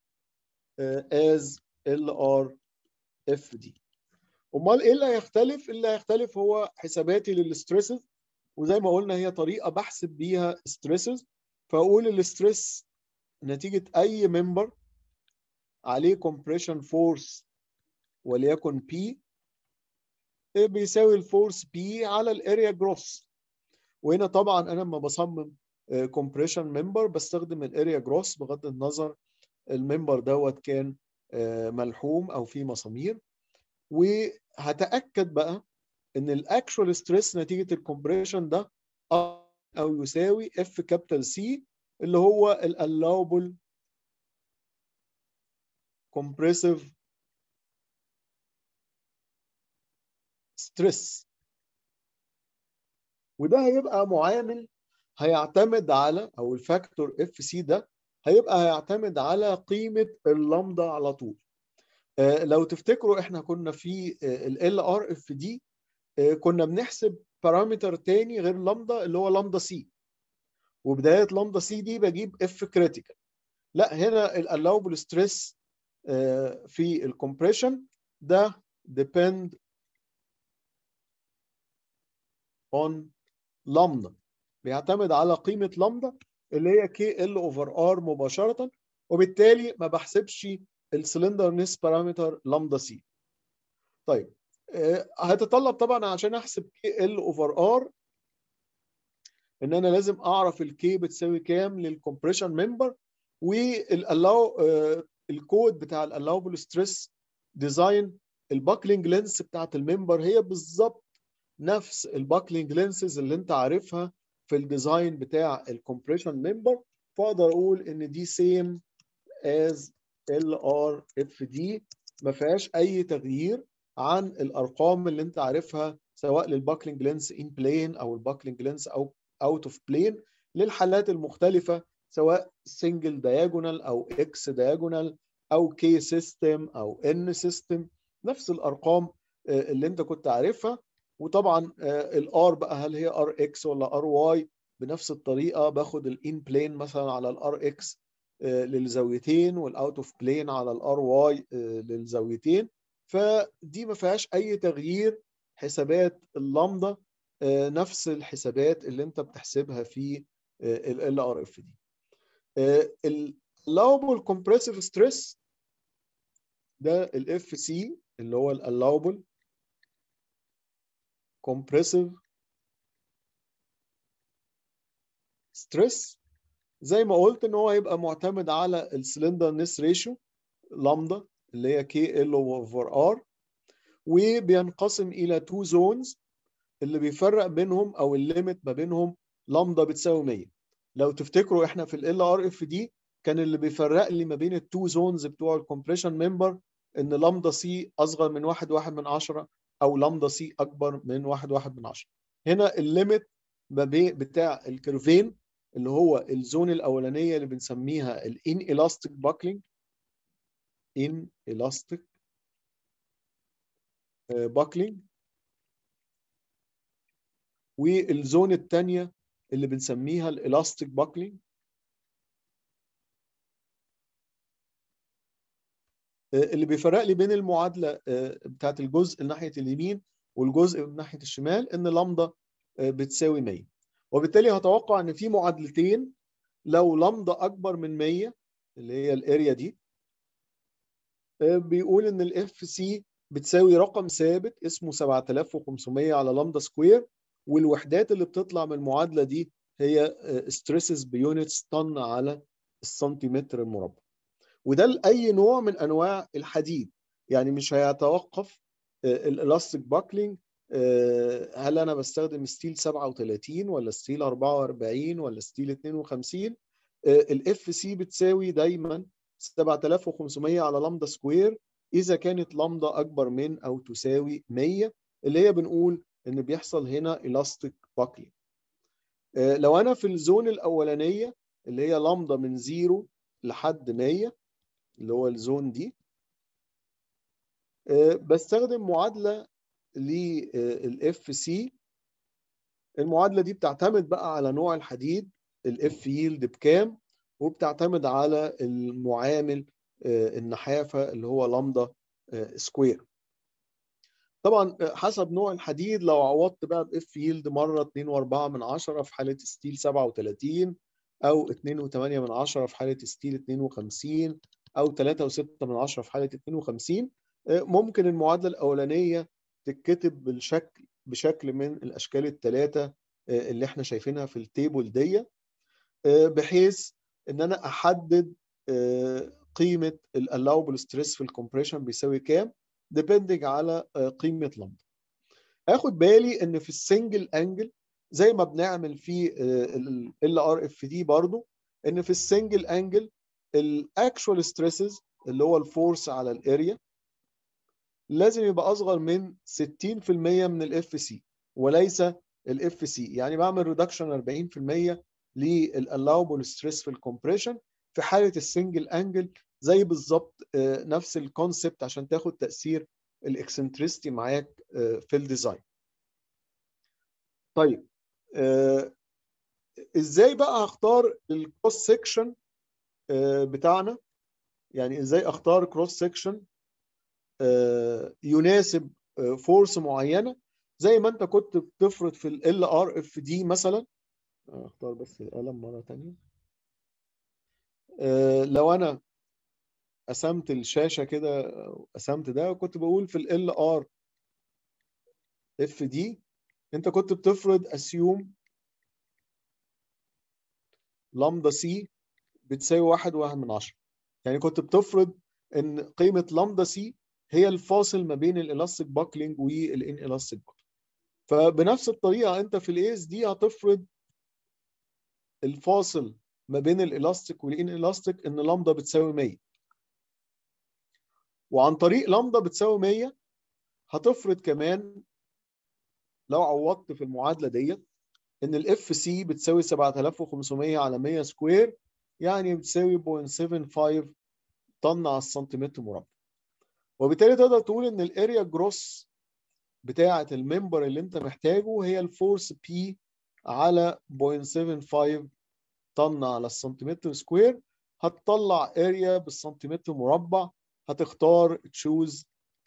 از ال ار اف دي. امال ايه اللي هيختلف؟ اللي هيختلف هو حساباتي للستريسز، وزي ما قلنا هي طريقه بحسب بيها ستريسز. فاقول الستريس نتيجه اي ممبر عليه كومبريشن فورس وليكن بي بيساوي الفورس بي على الاريا جروس. وهنا طبعا انا لما بصمم كومبريشن ممبر بستخدم الاريا جروس بغض النظر الممبر دوت كان ملحوم او فيه مسامير. وهتاكد بقى ان الاكشوال ستريس نتيجه الكومبريشن ده او يساوي اف كابيتال سي اللي هو الالاوبل كومبريسيف ستريس. وده هيبقى معامل هيعتمد على، او الفاكتور اف سي ده هيعتمد على قيمه اللامدا على طول. لو تفتكروا احنا كنا في ال ار اف دي كنا بنحسب بارامتر تاني غير لامدا اللي هو لامدا سي، وبدايه لامدا سي دي بجيب اف كريتيكال. لا، هنا الالاوبل ستريس في الكompression ده depend on لامدا، بيعتمد على قيمه لامدا اللي هي كي ال اوفر ار مباشره، وبالتالي ما بحسبش السلندرنس بارامتر لامدا سي. طيب هتطلب طبعا عشان احسب كي ال اوفر ار ان انا لازم اعرف الكي بتساوي كام للكمبريشن ممبر، والالاو الكود بتاع الالاوبل ستريس ديزاين الباكلينج لينس بتاعت الممبر هي بالظبط نفس الباكلينج لينسز اللي انت عارفها في الديزاين بتاع الكمبريشن ممبر. فاقدر اقول ان دي سيم از ال ار اف دي، ما فيهاش اي تغيير عن الارقام اللي انت عارفها سواء للباكلينج لينس ان بلين او الباكلينج لينس او اوت اوف بلين للحالات المختلفه، سواء سنجل دايجونال او اكس دايجونال او كي سيستم او ان سيستم، نفس الارقام اللي انت كنت عارفها. وطبعا الار بقى هل هي ار اكس ولا ار واي، بنفس الطريقه باخد الان بلين مثلا على الار اكس للزاويتين والاوت اوف بلين على الار واي للزاويتين، فدي ما فيهاش اي تغيير. حسابات اللامدا نفس الحسابات اللي انت بتحسبها في ال ار اف دي. allowable compressive stress ده الاف سي اللي هو allowable compressive stress، زي ما قلت ان هو هيبقى معتمد على السلندرنس ريشيو لامدا اللي هي كي ال اوفر ار، وبينقسم الى تو زونز اللي بيفرق بينهم او الليميت ما بينهم لامدا بتساوي 100. لو تفتكروا احنا في ال ار اف دي كان اللي بيفرق لي ما بين التو زونز بتوع الكompression ممبر ان لامدا سي اصغر من 1.1 او لامدا سي اكبر من 1.1. هنا الليميت بتاع الكيرفين اللي هو الزون الاولانيه اللي بنسميها الان الاستيك باكلينج، ان الاستيك باكلينج، والزون الثانيه اللي بنسميها الالاستيك باكلينج. اللي بيفرق لي بين المعادله بتاعت الجزء ناحيه اليمين والجزء من ناحيه الشمال ان لامدا بتساوي 100، وبالتالي هتوقع ان في معادلتين لو لامدا اكبر من 100 اللي هي الاريا دي بيقول ان الاف سي بتساوي رقم ثابت اسمه 7500 على لامدا سكوير، والوحدات اللي بتطلع من المعادله دي هي ستريسز بيونتس طن على السنتيمتر المربع. وده لاي نوع من انواع الحديد، يعني مش هيتوقف الالاستيك باكلينج هل انا بستخدم ستيل 37 ولا ستيل 44 ولا ستيل 52. الاف سي بتساوي دايما 7500 على لامدا سكوير اذا كانت لامدا اكبر من او تساوي 100، اللي هي بنقول ان بيحصل هنا الاستيك باكلينج. لو انا في الزون الاولانيه اللي هي لامدا من 0 لحد 100 اللي هو الزون دي، بستخدم معادله للاف سي. المعادله دي بتعتمد بقى على نوع الحديد الاف ييلد بكام، وبتعتمد على المعامل النحافه اللي هو لامدا سكوير. طبعا حسب نوع الحديد لو عوضت بقى باف ييلد مره 2.4 في حاله ستيل 37 او 2.8 في حاله ستيل 52 او 3.6 في حاله 52، ممكن المعادله الاولانيه تتكتب بشكل من الاشكال الثلاثه اللي احنا شايفينها في التيبل دي، بحيث ان انا احدد قيمه الالاوبل ستريس في الكومبريشن بيساوي كام ديبندنج على قيمه لامدا. اخد بالي ان في السنجل انجل زي ما بنعمل في ال ار اف دي برضو، ان في السنجل انجل الاكشوال ستريسز اللي هو الفورس على الاريا لازم يبقى اصغر من 60% من الاف سي وليس الاف سي، يعني بعمل ريدكشن 40% للالاوبل ستريس في الكومبريشن في حاله السنجل انجل، زي بالظبط نفس الكونسبت عشان تاخد تاثير الاكسنتريستي معاك في الديزاين. طيب ازاي بقى هختار الكروس سيكشن بتاعنا؟ يعني ازاي اختار كروس سيكشن يناسب فورس معينه، زي ما انت كنت بتفرض في ال ار اف دي مثلا. اختار بس القلم مره ثانيه. لو انا قسمت الشاشه كده، قسمت ده، كنت بقول في ال ار اف دي انت كنت بتفرض اسيوم لامدا سي بتساوي 1.1، يعني كنت بتفرض ان قيمه لامدا سي هي الفاصل ما بين الالاستيك باكلينج والان الاستيك باكلينج. فبنفس الطريقه انت في الاس دي هتفرض الفاصل ما بين الالاستيك والان الاستيك ان لامدا بتساوي 100، وعن طريق لامدا بتساوي 100 هتفرض كمان لو عوضت في المعادله ديت ان الاف سي بتساوي 7500 على 100 سكوير، يعني بتساوي 0.75 طن على السنتيمتر مربع. وبالتالي تقدر تقول ان الاريا جروس بتاعه الممبر اللي انت محتاجه هي الفورس بي على 0.75 طن على السنتيمتر سكوير. هتطلع اريا بالسنتيمتر مربع، هتختار تشوز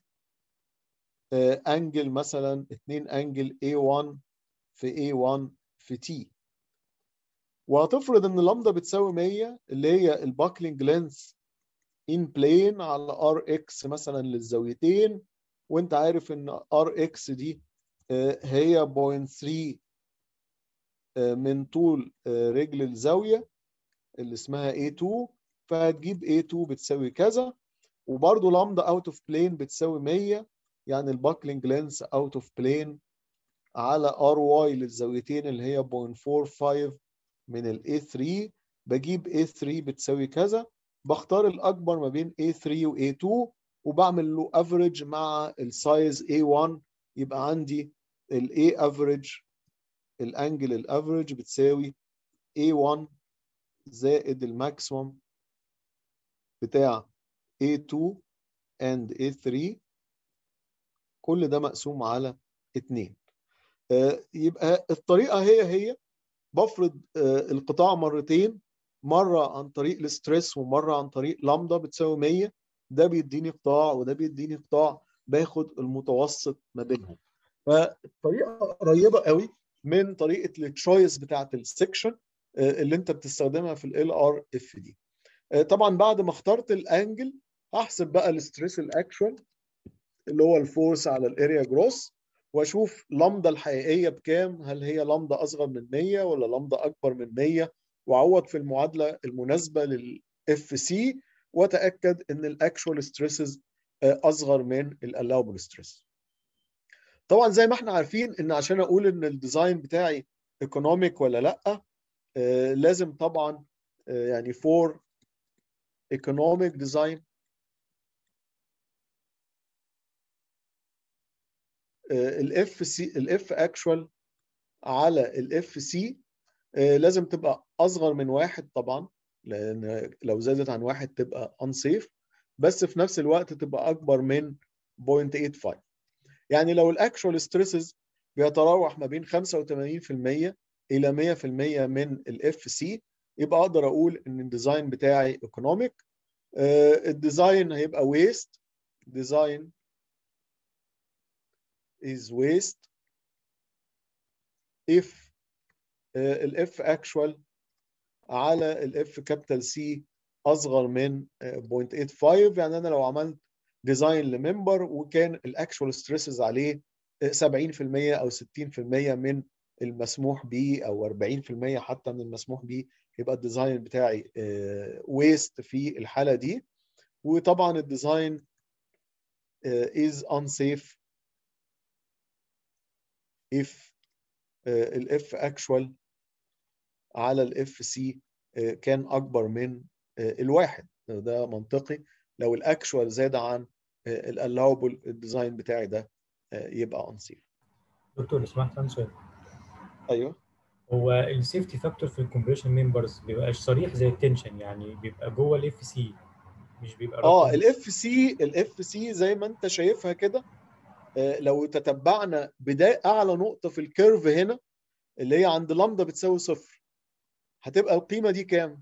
انجل مثلا 2 انجل A1 في A1 في T، وهتفرض ان لامدا بتساوي 100 اللي هي الباكلينج لينث ان بلين على ار اكس مثلا للزاويتين، وانت عارف ان ار اكس دي هي 0.3 من طول رجل الزاويه اللي اسمها A2، فهتجيب A2 بتساوي كذا. وبرضه لامدا اوت اوف بلين بتساوي 100، يعني الباكلينج لينث اوت اوف بلين على ار واي للزاويتين اللي هي 0.45 من ال A3، بجيب A3 بتساوي كذا. بختار الأكبر ما بين A3 و A2 وبعمل له افريج مع السايز A1، يبقى عندي ال A افريج، الانجل الافريج بتساوي A1 زائد الماكسيموم بتاع A2 and A3، كل ده مقسوم على 2. يبقى الطريقة هي بفرض القطاع مرتين، مرة عن طريق الستريس ومرة عن طريق لامدا بتساوي 100، ده بيديني قطاع وده بيديني قطاع، باخد المتوسط ما بينهم. فالطريقة قريبة قوي من طريقة التشويس بتاعت السكشن اللي انت بتستخدمها في ال ار اف دي. طبعا بعد ما اخترت الانجل هحسب بقى الستريس الاكشوال اللي هو الفورس على الاريا جروس، واشوف لامدا الحقيقيه بكام، هل هي لامدا اصغر من 100 ولا لامدا اكبر من 100، واعوض في المعادله المناسبه للاف سي، واتاكد ان الاكشوال ستريسز اصغر من الالاوبل ستريس. طبعا زي ما احنا عارفين ان عشان اقول ان الديزاين بتاعي ايكونوميك ولا لا، لازم طبعا يعني فور ايكونوميك ديزاين الاف سي، الاف اكشوال على الاف سي لازم تبقى اصغر من 1 طبعا، لان لو زادت عن 1 تبقى unsafe، بس في نفس الوقت تبقى اكبر من 0.85. يعني لو الاكشوال ستريسز بيتراوح ما بين 85% الى 100% من الاف سي، يبقى اقدر اقول ان الديزاين بتاعي ايكونوميك. الديزاين هيبقى ويست، ديزاين is waste if الاف اكشوال على الاف كابيتال سي اصغر من 0.85. يعني انا لو عملت ديزاين لممبر وكان الاكشوال ستريسز عليه 70% او 60% من المسموح به او 40% حتى من المسموح به، يبقى الديزاين بتاعي ويست في الحاله دي. وطبعا الديزاين is unsafe if الاف اكشوال على الاف سي كان اكبر من الواحد. ده منطقي، لو الاكشوال زاد عن الالاوبل الديزاين بتاعي ده يبقى انسيف. دكتور لو سمحت عندي سؤال. ايوه. هو السيفتي فاكتور في الكومبريشن ممبرز بيبقاش صريح زي التنشن، يعني بيبقى جوه الاف سي، مش بيبقى رقم. الاف سي زي ما انت شايفها كده. لو تتبعنا بدايه اعلى نقطه في الكيرف هنا اللي هي عند لامدا بتساوي 0، هتبقى القيمه دي كام؟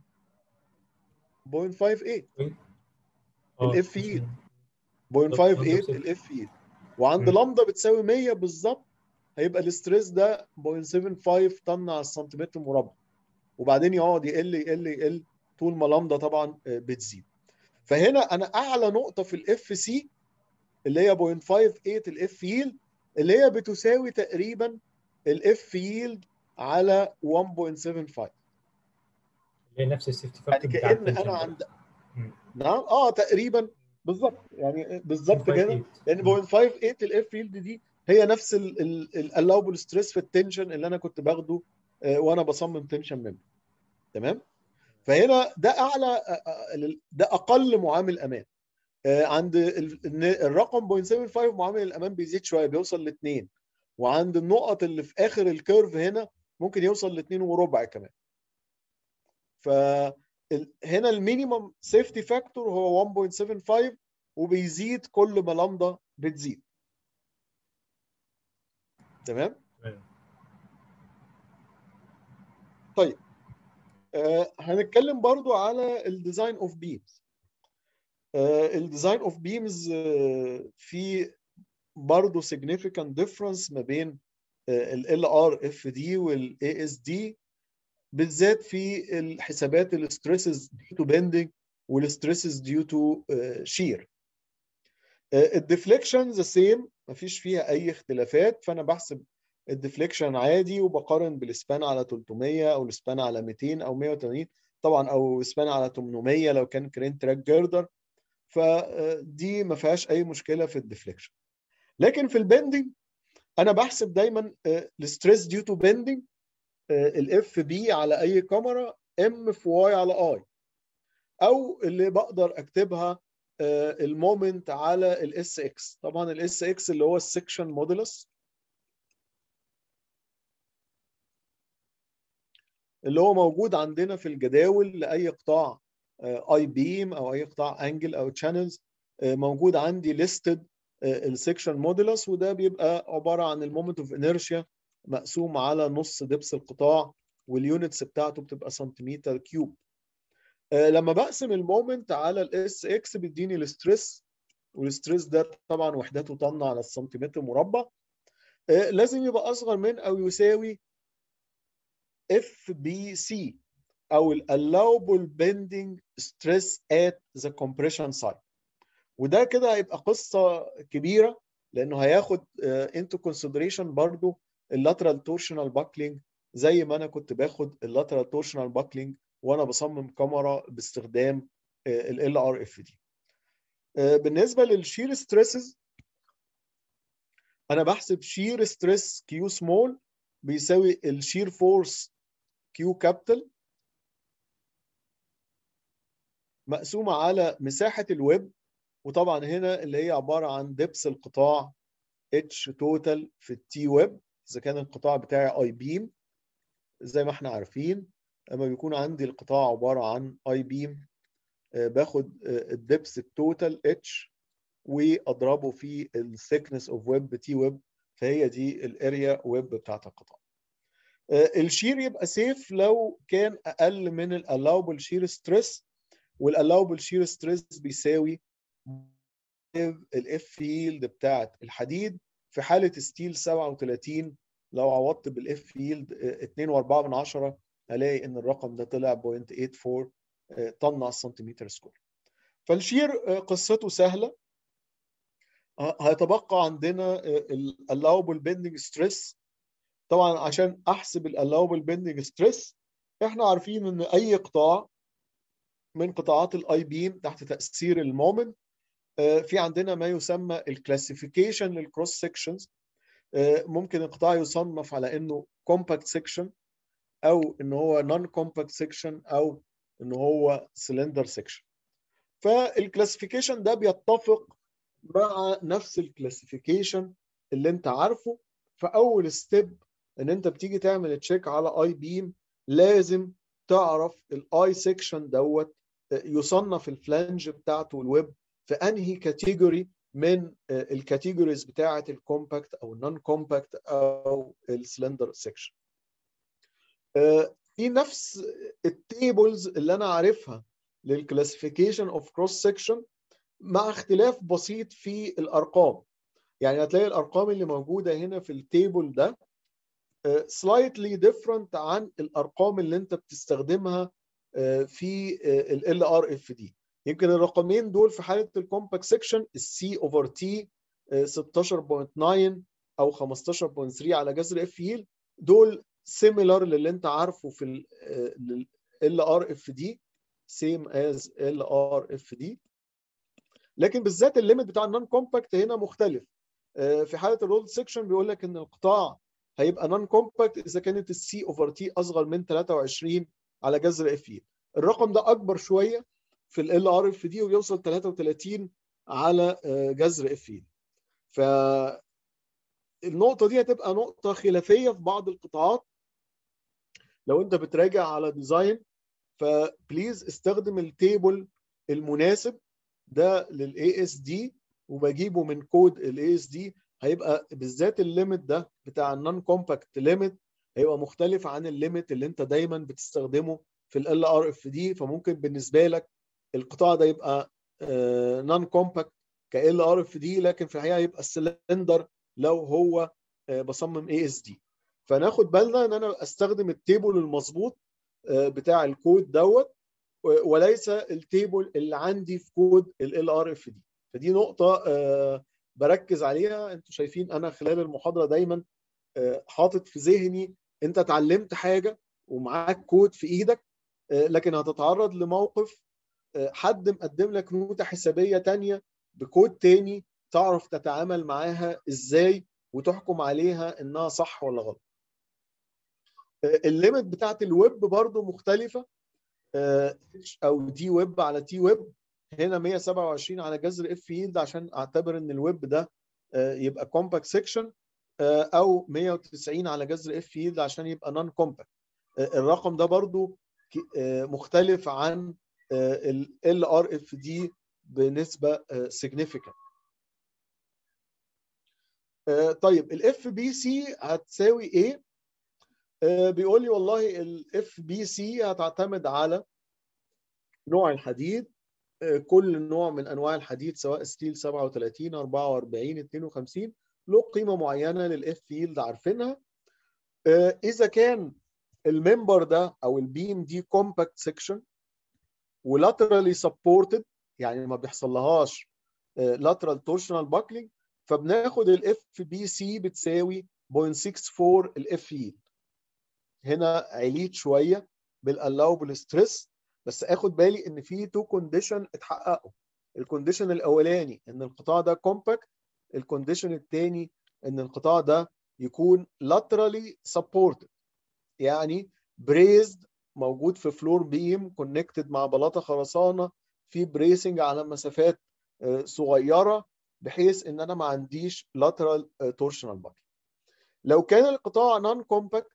0.58 الاف يلد. بالظبط، لامدا 0.58 بصفر. الاف يلد، وعند لامدا بتساوي 100 بالظبط هيبقى الاستريس ده 0.75 طن على السنتيمتر مربع، وبعدين يقعد يقل يقل يقل طول ما لامدا طبعا بتزيد. فهنا انا اعلى نقطه في الاف سي اللي هي 0.58 الاف يلد، اللي هي بتساوي تقريبا الاف يلد على 1.75. اللي هي نفس السيفتي يعني فاكتور بتاع كأن التنشن انا برضه. عند، نعم تقريبا بالظبط، يعني بالظبط كده، 0.58. لان 0.58 الاف يلد دي هي نفس الالاوبل ستريس في التنشن اللي انا كنت باخده وانا بصمم تنشن ممبر. تمام. فهنا ده اعلى، ده اقل معامل امان. عند الرقم 0.75 معامل الامان بيزيد شويه بيوصل ل2، وعند النقط اللي في اخر الكيرف هنا ممكن يوصل ل2.25 كمان. فهنا المينيمم سيفتي فاكتور هو 1.75 وبيزيد كل ما لامدا بتزيد. تمام. طيب هنتكلم برضو على الديزاين اوف بيمز. الديزاين اوف بيمز في برضو significant difference ما بين ال LRFD وال ASD، بالذات في الحسابات الستريسز due to bending والستريسز due to shear. الديفليكشن ذا سيم، مفيش فيها اي اختلافات، فانا بحسب الديفليكشن عادي وبقارن بالسبان على 300 او السبان على 200 او 180 طبعا، او سبان على 800 لو كان كرين تراك جيردر، فدي ما فيهاش اي مشكله في الديفليكشن. لكن في البندنج انا بحسب دايما الستريس ديو تو بندنج الاف بي على اي كاميرا ام في واي على اي، او اللي بقدر اكتبها المومنت على الاس اكس. طبعا الاس اكس اللي هو السكشن مودولس، اللي هو موجود عندنا في الجداول لاي قطاع اي بيم او اي قطاع انجل او تشانلز، موجود عندي ليستد السكشن مودولس، وده بيبقى عباره عن المومنت اوف انيرشيا مقسوم على نص دبس القطاع، واليونتس بتاعته بتبقى سنتيمتر كيوب. لما بقسم المومنت على الاس اكس بيديني الستريس، والستريس ده طبعا وحدته طن على السنتيمتر مربع، لازم يبقى اصغر من او يساوي اف بي سي او ال allowable bending stress at the compression site. وده كده هيبقى قصه كبيره، لانه هياخد into consideration برضو اللاترال تورشنال باكلينج، زي ما انا كنت باخد اللاترال تورشنال باكلينج وانا بصمم كاميرا باستخدام ال LRFD. بالنسبه للشير ستريسز، انا بحسب شير ستريس كيو سمول بيساوي الشير فورس كيو كابيتال مقسومه على مساحه الويب، وطبعا هنا اللي هي عباره عن دبس القطاع اتش توتال في التي ويب اذا كان القطاع بتاعي اي بيم. زي ما احنا عارفين لما بيكون عندي القطاع عباره عن اي بيم باخد الدبس التوتال اتش واضربه في الثيكنس اوف ويب تي ويب، فهي دي الاريا ويب بتاعت القطاع. الشير يبقى سيف لو كان اقل من الالاوبل شير ستريس، والالاوبل شير ستريس بيساوي الاف ييلد بتاعت الحديد في حاله ستيل 37. لو عوضت بالاف ييلد 2.4 هلاقي ان الرقم ده طلع 0.84 طن على السنتيمتر سكوير. فالشير قصته سهله. هيتبقى عندنا الالاوبل بيندنج ستريس. طبعا عشان احسب الالاوبل بيندنج ستريس احنا عارفين ان اي قطاع من قطاعات الاي بيم تحت تاثير المومنت في عندنا ما يسمى الكلاسيفيكيشن للكروس سيكشنز. ممكن القطاع يصنف على انه كومباكت سيكشن، او ان هو نون كومباكت سيكشن، او ان هو سلندر سيكشن. فالكلاسيفيكيشن ده بيتفق مع نفس الكلاسيفيكيشن اللي انت عارفه في اول ستيب ان انت بتيجي تعمل تشيك على اي بيم لازم تعرف الاي سيكشن دوت يصنف الفلانج بتاعته الويب في انهي كاتيجوري من الكاتيجوريز بتاعه الكومباكت او النون كومباكت او السلندر سيكشن. في نفس التيبلز اللي انا عارفها للكلاسيفيكيشن اوف كروس سيكشن مع اختلاف بسيط في الارقام. يعني هتلاقي الارقام اللي موجوده هنا في التيبل ده slightly different عن الارقام اللي انت بتستخدمها في ال RFD. يمكن الرقمين دول في حاله الكومباكت سيكشن السي اوفر تي 16.9 او 15.3 على جذر اف يل، دول similar للي انت عارفه في ال RFD same as ال RFD. لكن بالذات الليميت بتاع النون كومباكت هنا مختلف. في حاله الرولد سيكشن بيقول لك ان القطاع هيبقى نون كومباكت اذا كانت السي اوفر تي اصغر من 23 على جذر اف يل. الرقم ده اكبر شويه في ال ار اف دي ويوصل 33 على جذر اف يل. فالنقطه دي هتبقى نقطه خلافيه في بعض القطاعات. لو انت بتراجع على ديزاين فبليز استخدم التيبل المناسب ده للاي اس دي، وبجيبه من كود الاي اس دي. هيبقى بالذات الليميت ده بتاع النون كومباكت ليميت هيبقى مختلف عن الليميت اللي انت دايما بتستخدمه في ال ار اف دي. فممكن بالنسبه لك القطاع ده يبقى نون كومباكت كال ار اف دي، لكن في الحقيقه يبقى السلندر لو هو بصمم اي اس دي. فناخد بالنا ان انا استخدم التيبل المظبوط بتاع الكود دوت وليس التيبل اللي عندي في كود ال ار اف دي. فدي نقطه بركز عليها. انتوا شايفين انا خلال المحاضره دايما حاطط في ذهني انت اتعلمت حاجه ومعاك كود في ايدك، لكن هتتعرض لموقف حد مقدم لك نوتة حسابيه تانية بكود تاني، تعرف تتعامل معاها ازاي وتحكم عليها انها صح ولا غلط. الليمت بتاعت الويب برضو مختلفه، او دي ويب على تي ويب. هنا 127 على جذر اف يلد عشان اعتبر ان الويب ده يبقى كومباكت سيكشن، او 190 على جذر اف يلد عشان يبقى نون كومباكت. الرقم ده برضو مختلف عن ال ار اف دي بنسبه significant. طيب الاف بي سي هتساوي ايه؟ بيقول لي والله الاف بي سي هتعتمد على نوع الحديد. كل نوع من انواع الحديد سواء ستيل 37 44 52 له قيمه معينه للاف يلد عارفينها. اذا كان الممبر ده او البيم دي كومباكت سيكشن ولاترالي سبورتد، يعني ما بيحصلهاش لاترال تورشنال باكلينج، فبناخد الاف بي سي بتساوي 0.64 الاف يلد. هنا عليت شويه بالالاوبل ستريس، بس اخد بالي ان في تو كونديشن اتحققوا. الكونديشن الاولاني ان القطاع ده كومباكت، الكونديشن الثاني ان القطاع ده يكون laterally supported، يعني بريزد موجود في فلور بيم كونكتد مع بلاطه خرسانه في بريسنج على مسافات صغيره بحيث ان انا ما عنديش lateral torsional buckling. لو كان القطاع نون كومباكت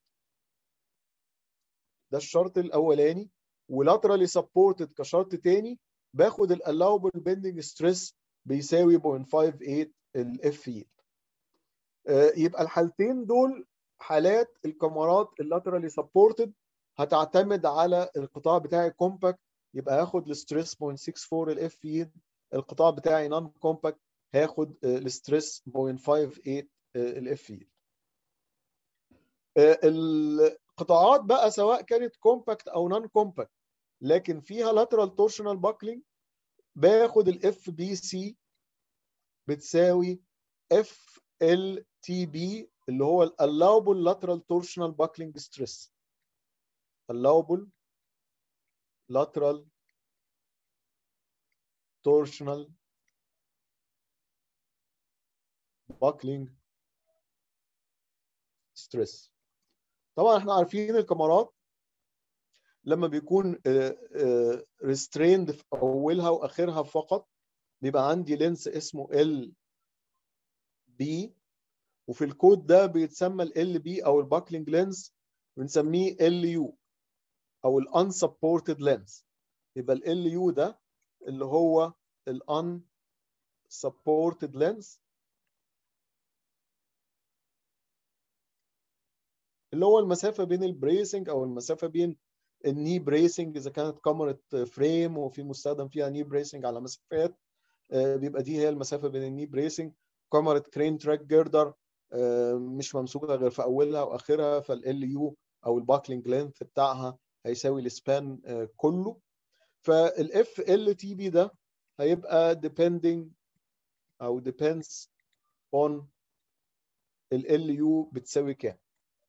ده الشرط الاولاني ولاترالي سبورتد كشرط تاني، باخد الالاوبل بيندنج ستريس بيساوي 0.58 الاف يلد. يبقى الحالتين دول حالات الكاميرات اللاترالي سبورتد هتعتمد على القطاع بتاعي كومباكت، يبقى هاخد الستريس 0.64 الاف يلد. القطاع بتاعي نون كومباكت هاخد الستريس 0.58 الاف يلد. القطاعات بقى سواء كانت كومباكت او نون كومباكت لكن فيها lateral torsional buckling، باخد الاف بي سي بتساوي اف ال تي بي اللي هو allowable lateral torsional buckling stress. allowable lateral torsional buckling stress. طبعا احنا عارفين الكاميرات لما بيكون restrained في اولها واخرها فقط بيبقى عندي لينس اسمه ال بي، وفي الكود ده بيتسمى ال بي او الباكلينج لينس بنسميه ال يو او الانسبورتد لينس. يبقى ال يو ده اللي هو الانسبورتد لينس، اللي هو المسافه بين البريسنج او المسافه بين الني بريسنج اذا كانت كاميرا فريم وفي مستخدم فيها ني بريسنج على مسافات، بيبقى دي هي المسافه بين الني بريسنج. كاميرا كرين تراك جيردر مش ممسوكه غير في اولها واخرها، فال يو او الباكلينج لينث بتاعها هيساوي السبان كله. فالاف ال تي بي ده هيبقى depending او depends on ال يو بتساوي كام.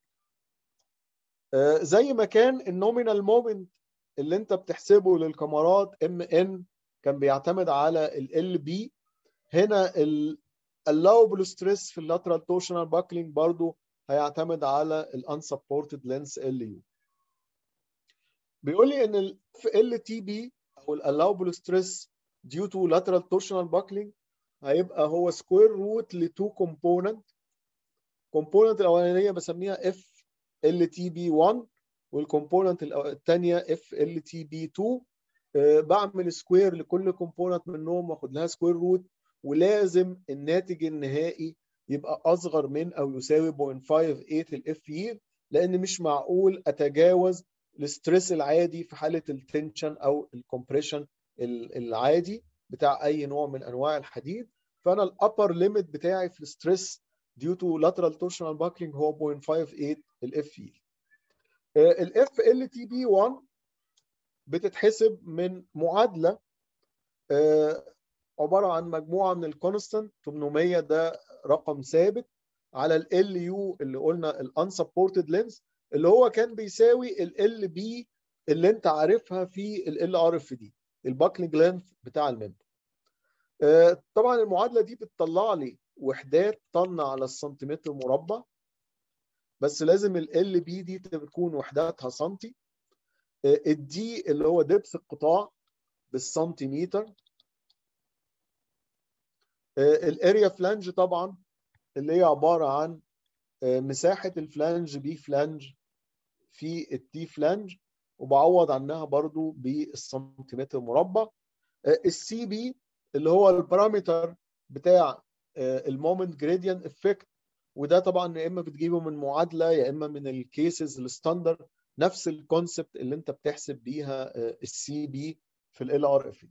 زي ما كان النومينال مومنت اللي انت بتحسبه للكاميرات ام ان كان بيعتمد على ال بي، هنا ال allowable stress في اللاترال تورشنال باكلينج برضو هيعتمد على الانسبورتد لينس ال يو. بيقول لي ان ال ال تي بي او ال allowable stress due to lateral torsional buckling هيبقى هو سكوير روت لتو كومبوننت. كومبوننت الاولانيه بسميها اف ال تي بي 1 والكومبوننت الثانيه اف ال تي بي 2. بعمل سكوير لكل كومبوننت منهم واخد لها سكوير روت، ولازم الناتج النهائي يبقى اصغر من او يساوي 0.58 الاف ييلد، لان مش معقول اتجاوز الستريس العادي في حاله التنشن او الكومبريشن العادي بتاع اي نوع من انواع الحديد. فانا الابر ليميت بتاعي في الستريس due to lateral torsional buckling هو 0.58 الاف ييلد. الاف ال تي بي 1 بتتحسب من معادله عباره عن مجموعه من الكونستانت 800 ده رقم ثابت على ال يو اللي قلنا الانسبورتد لينس اللي هو كان بيساوي ال بي اللي انت عارفها في ال ار اف دي الباكلينج لينث بتاع الممبر. طبعا المعادله دي بتطلع لي وحدات طن على السنتيمتر مربع، بس لازم ال بي دي تكون وحداتها سنتي. الدي اللي هو دبث القطاع بالسنتيمتر. الاريا فلانج طبعا اللي هي عباره عن مساحه الفلانج بي فلانج في التي فلانج وبعوض عنها برضو بالسنتيمتر مربع. السي بي اللي هو البارامتر بتاع المومنت جريدينت افكت، وده طبعا يا اما بتجيبه من معادله يا اما من الكيسز الستاندرد، نفس الكونسبت اللي انت بتحسب بيها السي بي في ال ار اف دي.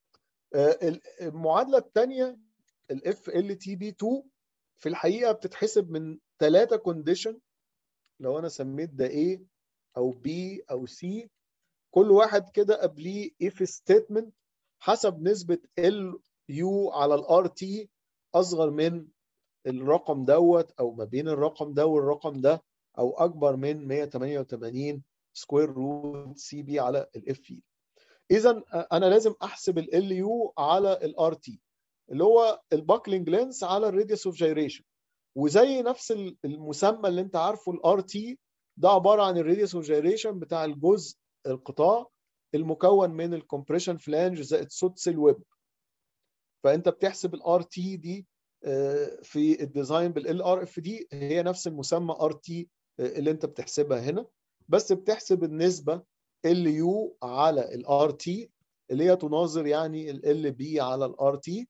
المعادله الثانيه الاف ال تي بي 2 في الحقيقه بتتحسب من 3 كونديشن، لو انا سميت ده A او B او C، كل واحد كده قبليه if statement حسب نسبه ال يو على الار تي اصغر من الرقم دوت او ما بين الرقم ده والرقم ده او اكبر من 188 سكوير روت سي بي على الاف اي. اذا انا لازم احسب ال يو على الار تي اللي هو الباكلينج لينس على الراديوس اوف جايريشن، وزي نفس المسمى اللي انت عارفه الار تي ده عباره عن الراديوس اوف جايريشن بتاع الجزء القطاع المكون من الكومبريشن فلانج زائد سدس الويب. فانت بتحسب الار تي دي في الديزاين بالال ار اف دي هي نفس المسمى ار تي اللي انت بتحسبها هنا، بس بتحسب النسبه ال يو على الار تي اللي هي تناظر يعني ال بي على الار تي،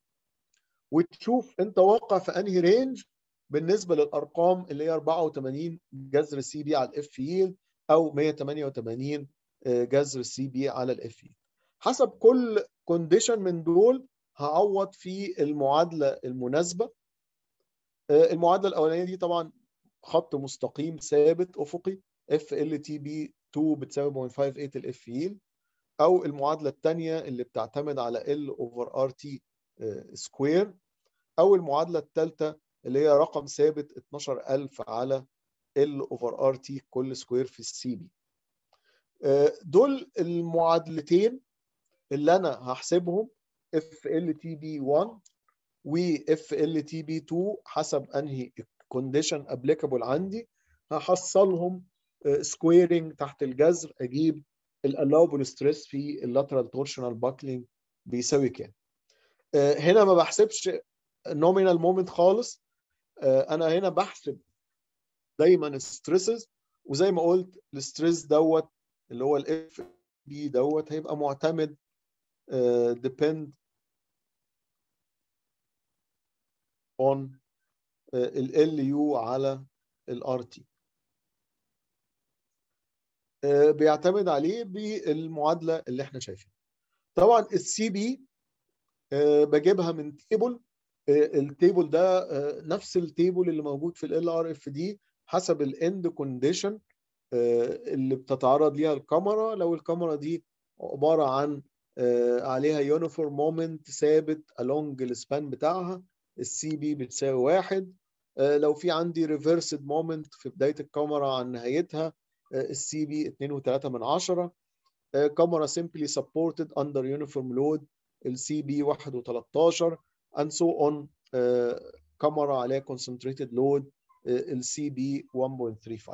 وتشوف انت واقع في انهي رينج بالنسبه للارقام اللي هي 84 جذر سي بي على الاف ييلد او 188 جذر سي بي على الاف ييلد. حسب كل كونديشن من دول هعوض في المعادله المناسبه. المعادله الاولانيه دي طبعا خط مستقيم ثابت افقي اف ال تي بي 2 بتساوي 0.58 الاف ييلد، او المعادله الثانيه اللي بتعتمد على ال اوفر ار تي سكوير، او المعادله الثالثه اللي هي رقم ثابت 12000 على ال اوفر ار تي كل سكوير في السي بي. دول المعادلتين اللي انا هحسبهم اف ال تي بي 1 واف ال تي بي 2 حسب انهي كونديشن ابليكابل عندي، هحصلهم سكويرنج تحت الجذر اجيب الالاوبل ستريس في اللاترال تورشنال باكلينج بيساوي كام. هنا ما بحسبش نومينال مومنت خالص، انا هنا بحسب دايما الستريسز، وزي ما قلت الستريس دوت اللي هو الاف بي دوت هيبقى معتمد depend on ال LU على ال RT. بيعتمد عليه بالمعادله اللي احنا شايفينها. طبعا السي بي بجيبها من تيبل، التيبل ده نفس التيبل اللي موجود في ال ار اف دي حسب الاند كونديشن اللي بتتعرض ليها الكاميرا. لو الكاميرا دي عباره عن عليها يونيفورم مومنت ثابت along السبان بتاعها، السي بي بتساوي 1. لو في عندي ريفرسد مومنت في بدايه الكاميرا عن نهايتها، السي بي 2.3. كاميرا simply supported under uniform load، السي بي 1.13 and so on. كاميرا عليها concentrated load، السي بي 1.35.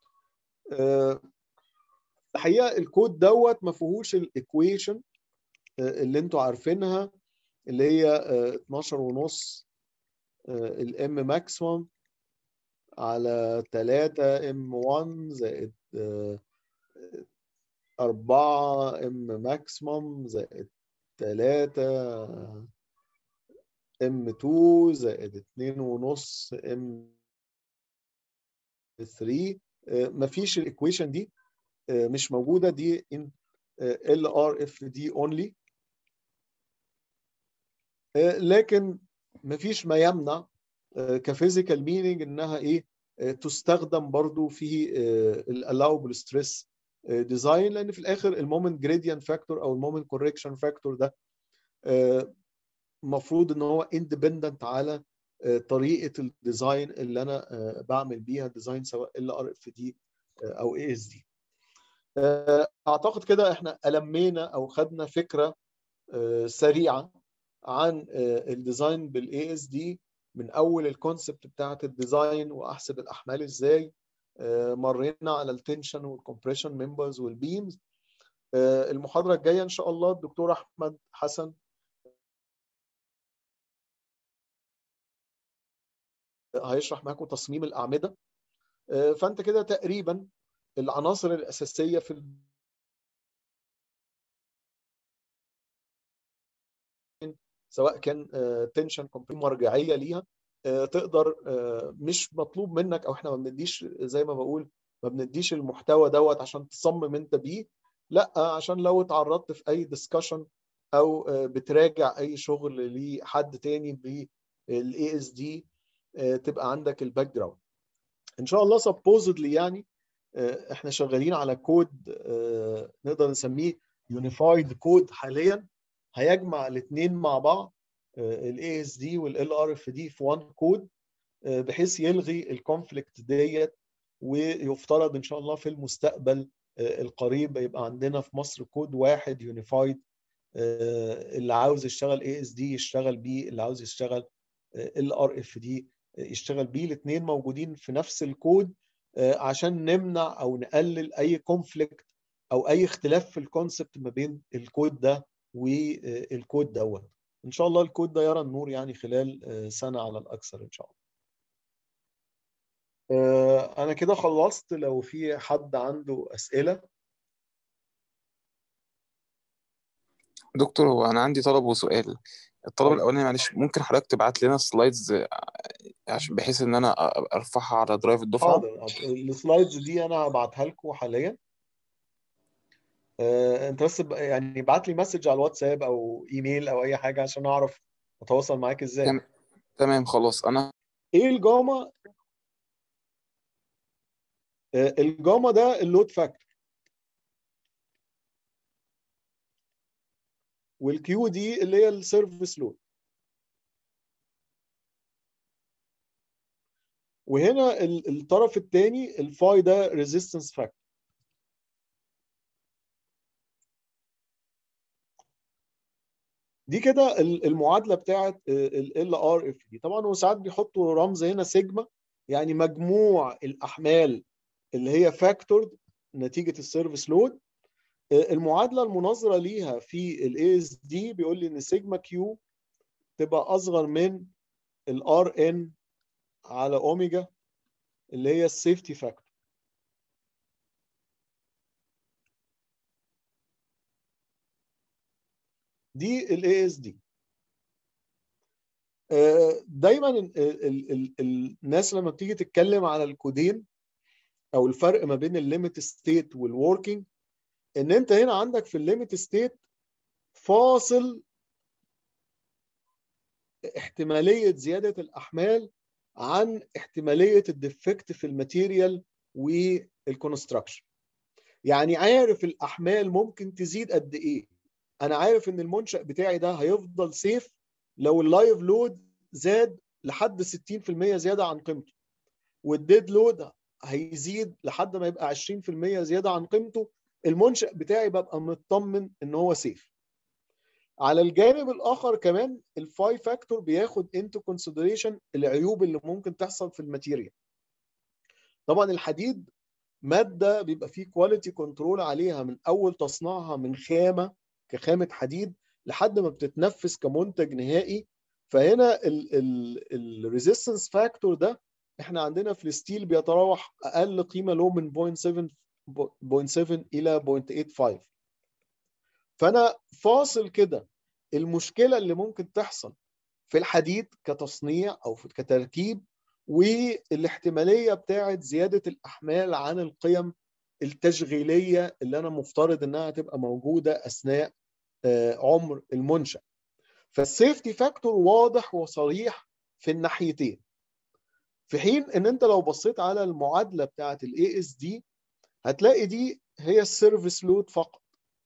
الحقيقه الكود دوت ما فيهوش الايكويشن اللي انتوا عارفينها، اللي هي 12.5 الام ماكسيمم على 3 ام 1 زائد 4 ام ماكسيمم زائد 3 ام 2 زائد 2.5 ام 3. مفيش الايكويشن دي، مش موجوده دي ان ال ار اف دي اونلي. لكن مفيش ما يمنع كفيزيكال مينينج انها ايه تستخدم برضو في الالاوبل ستريس ديزاين، لان في الاخر المومنت جريدينت فاكتور او المومنت كوركشن فاكتور ده المفروض ان هو اندبندنت على طريقه الديزاين اللي انا بعمل بيها ديزاين، سواء ال ار اف دي او اي اس دي. اعتقد كده احنا المينا او خدنا فكره سريعه عن الديزاين بالاي اس دي، من اول الكونسبت بتاعه الديزاين واحسب الاحمال ازاي، مرينا على التنشن والكمبريشن ممبرز والبيمز. المحاضره الجايه ان شاء الله الدكتور احمد حسن هيشرح معاكم تصميم الاعمده. فانت كده تقريبا العناصر الاساسيه في سواء كان تنشن كومبريشن مرجعيه ليها تقدر، مش مطلوب منك او احنا ما بنديش زي ما بقول ما بنديش المحتوى دوت عشان تصمم انت بيه، لا عشان لو اتعرضت في اي ديسكشن او بتراجع اي شغل لحد تاني بالاي اس دي تبقى عندك الباك جراوند ان شاء الله. سبوزدلي يعني احنا شغالين على كود نقدر نسميه يونيفايد كود حاليا، هيجمع الاثنين مع بعض الاي اس دي والال ار اف دي في وان كود، بحيث يلغي الكونفليكت ديت، ويفترض ان شاء الله في المستقبل القريب يبقى عندنا في مصر كود واحد يونيفايد، اللي عاوز يشتغل اي اس دي يشتغل بيه، اللي عاوز يشتغل ال ار اف دي يشتغل بيه، الاثنين موجودين في نفس الكود، عشان نمنع او نقلل اي كونفليكت او اي اختلاف في الكونسبت ما بين الكود ده والكود دوت. ان شاء الله الكود ده يرى النور يعني خلال سنه على الاكثر ان شاء الله. انا كده خلصت، لو في حد عنده اسئله. دكتور، هو انا عندي طلب وسؤال. الطلب الاولاني، معلش ممكن حضرتك تبعت لنا سلايدز عشان بحيث ان انا ارفعها على درايف الدفعه؟ حاضر، السلايدز دي انا هبعتها لكم حاليا. انت بس يعني ابعت لي مسج على الواتساب او ايميل او اي حاجه عشان اعرف اتواصل معاك ازاي. تمام خلاص. انا ايه الجاما؟ الجاما ده اللود فاكتور، والكيو دي اللي هي السيرفيس لود، وهنا الطرف الثاني الفاي ده ريزيستنس فاكتور. دي كده المعادله بتاعت ال ار اف دي. طبعا هو ساعات بيحطوا رمز هنا سيجما، يعني مجموع الاحمال اللي هي فاكتورد نتيجه السيرفيس لود. المعادله المناظره ليها في الاي اس دي بيقول لي ان سيجما كيو تبقى اصغر من الار ان على اوميجا اللي هي السيفتي فاكتور. دي الاي اس دي. دايما الناس لما بتيجي تتكلم على الكودين او الفرق ما بين الليميت ستيت والوركينج، ان انت هنا عندك في الليميت ستيت فاصل احتماليه زياده الاحمال عن احتماليه الديفكت في الماتيريال والكونستراكشن. يعني عارف الاحمال ممكن تزيد قد ايه. انا عارف ان المنشأ بتاعي ده هيفضل سيف لو اللايف لود زاد لحد 60% زياده عن قيمته، والديد لود هيزيد لحد ما يبقى 20% زياده عن قيمته. المنشأ بتاعي ببقى مطمن ان هو سيف. على الجانب الاخر كمان الفاي فاكتور بياخد انتو كونسيدريشن العيوب اللي ممكن تحصل في الماتيريال. طبعا الحديد ماده بيبقى فيه كواليتي كنترول عليها من اول تصنيعها من خامه كخامه حديد لحد ما بتتنفذ كمنتج نهائي. فهنا الريزيستنس فاكتور ده احنا عندنا في الستيل بيتراوح اقل قيمه له من 0.7 الى 0.85. فانا فاصل كده المشكله اللي ممكن تحصل في الحديد كتصنيع او كتركيب، والاحتماليه بتاعه زياده الاحمال عن القيم التشغيليه اللي انا مفترض انها تبقى موجوده اثناء عمر المنشأ. فالسيفتي فاكتور واضح وصريح في الناحيتين، في حين ان انت لو بصيت على المعادله بتاعه الاي اس دي هتلاقي دي هي السيرفيس لود فقط،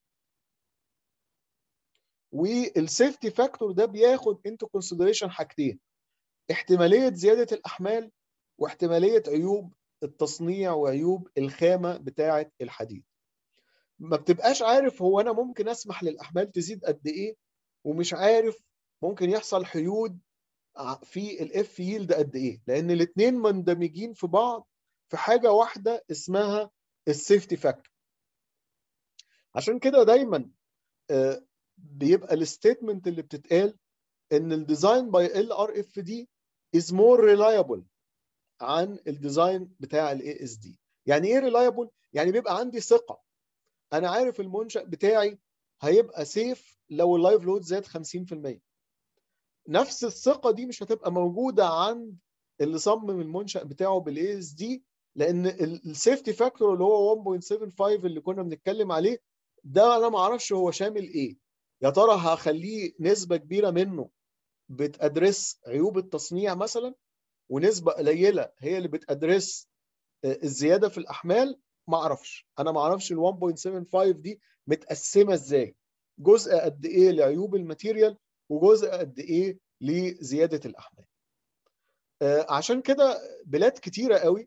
والسيفتي فاكتور ده بياخد انتو كونسيدريشن حاجتين: احتماليه زياده الاحمال واحتماليه عيوب التصنيع وعيوب الخامه بتاعه الحديد. ما بتبقاش عارف هو انا ممكن اسمح للاحمال تزيد قد ايه، ومش عارف ممكن يحصل حيود في الاف ييلد قد ايه، لان الاثنين مندمجين في بعض في حاجه واحده اسمها السيفتي فاكتور. عشان كده دايما بيبقى الستيتمنت اللي بتتقال ان الديزاين باي ال ار اف دي از مور ريلايبل عن الديزاين بتاع الاي اس دي. يعني ايه ريلايبل؟ يعني بيبقى عندي ثقه، انا عارف المنشأ بتاعي هيبقى سيف لو اللايف لود زاد 50%. نفس الثقه دي مش هتبقى موجوده عند اللي صمم المنشأ بتاعه بالاي اس دي، لان السيفتي فاكتور اللي هو 1.75 اللي كنا بنتكلم عليه ده انا ما اعرفش هو شامل ايه. يا ترى هخليه نسبه كبيره منه بتادرس عيوب التصنيع مثلا، ونسبه قليله هي اللي بتادرس الزياده في الاحمال؟ ما اعرفش. انا ما اعرفش ال 1.75 دي متقسمه ازاي، جزء قد ايه لعيوب الماتيريال وجزء قد ايه لزياده الاحمال. عشان كده بلاد كتيره قوي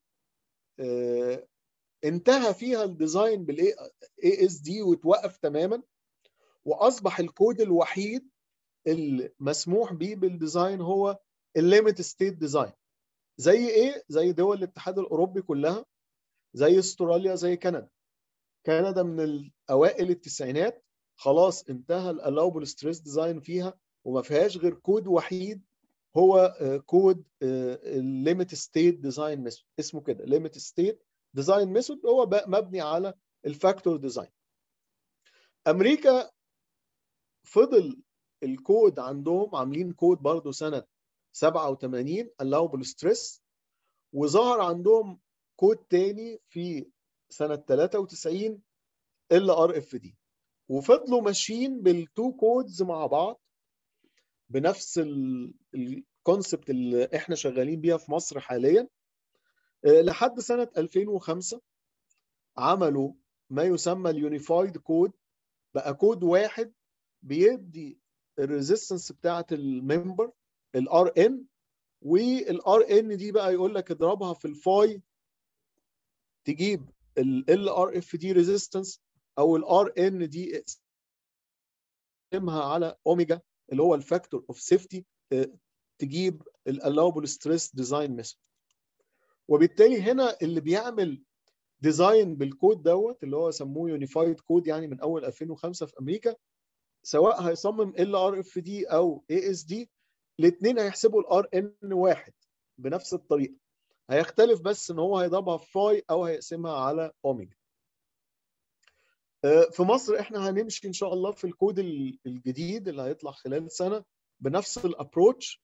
انتهى فيها الديزاين بالاي اس دي وتوقف تماما، واصبح الكود الوحيد المسموح به بالديزاين هو الليميت ستيت ديزاين. زي ايه؟ زي دول الاتحاد الاوروبي كلها، زي استراليا، زي كندا. كندا من الاوائل التسعينات خلاص انتهى الالاوبل ستريس ديزاين فيها، وما فيهاش غير كود وحيد هو كود الليميت ستيت ديزاين ميثود، اسمه كده ليميت ستيت ديزاين ميثود، هو مبني على الفاكتور ديزاين. امريكا فضل الكود عندهم عاملين كود برضو سنه 87 allowable stress، وظهر عندهم كود تاني في سنه 93 LRFD، وفضلوا ماشيين بالتو كودز مع بعض بنفس الكونسبت اللي احنا شغالين بيها في مصر حاليا لحد سنه 2005. عملوا ما يسمى اليونيفايد كود، بقى كود واحد بيدي الريزيستنس بتاعه الممبر الار ان، والار ان دي بقى يقول لك اضربها في الفاي تجيب ال ار اف دي ريزيستنس، او الار ان دي اقسمها على اوميجا اللي هو الفاكتور اوف سيفتي تجيب الالاوبل ستريس ديزاين ميثود. وبالتالي هنا اللي بيعمل ديزاين بالكود دوت اللي هو سموه يونيفايد كود يعني من اول 2005 في امريكا، سواء هيصمم ال ار اف دي او اي اس دي، الاثنين هيحسبوا الار ان واحد، بنفس الطريقه، هيختلف بس ان هو هيضربها في فاي او هيقسمها على اوميجا. في مصر احنا هنمشي ان شاء الله في الكود الجديد اللي هيطلع خلال سنه بنفس الابروتش،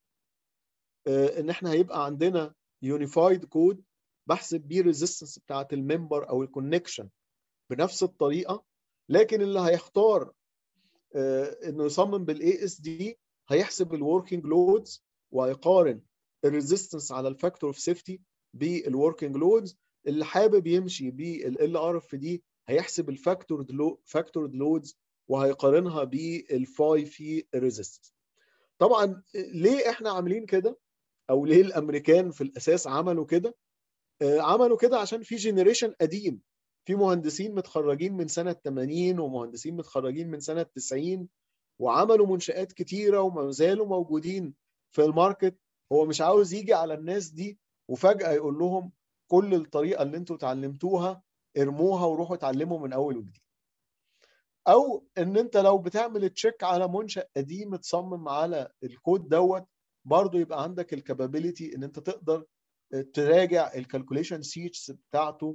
ان احنا هيبقى عندنا يونيفايد كود بحسب بيه الريزيستنس بتاعت الممبر او الكونكشن بنفس الطريقه، لكن اللي هيختار انه يصمم بالاي اس دي هيحسب الوركينج لودز وهيقارن الريزيستنس على الفاكتور اوف سيفتي بالوركينج لودز. اللي حابب يمشي بالال ار اف دي هيحسب الفاكتورد لودز وهيقارنها بالفاي في الريزيستنس. طبعا ليه احنا عاملين كده، او ليه الامريكان في الاساس عملوا كده؟ عملوا كده عشان في جينيريشن قديم، في مهندسين متخرجين من سنة 80 ومهندسين متخرجين من سنة 90 وعملوا منشآت كتيرة وما زالوا موجودين في الماركت. هو مش عاوز يجي على الناس دي وفجأة يقول لهم كل الطريقة اللي انتوا اتعلمتوها ارموها وروحوا اتعلموا من اول وجديد. او ان انت لو بتعمل تشيك على منشأ قديم اتصمم على الكود دوت، برضو يبقى عندك الكابابيليتي ان انت تقدر تراجع الكالكوليشن شيتس بتاعته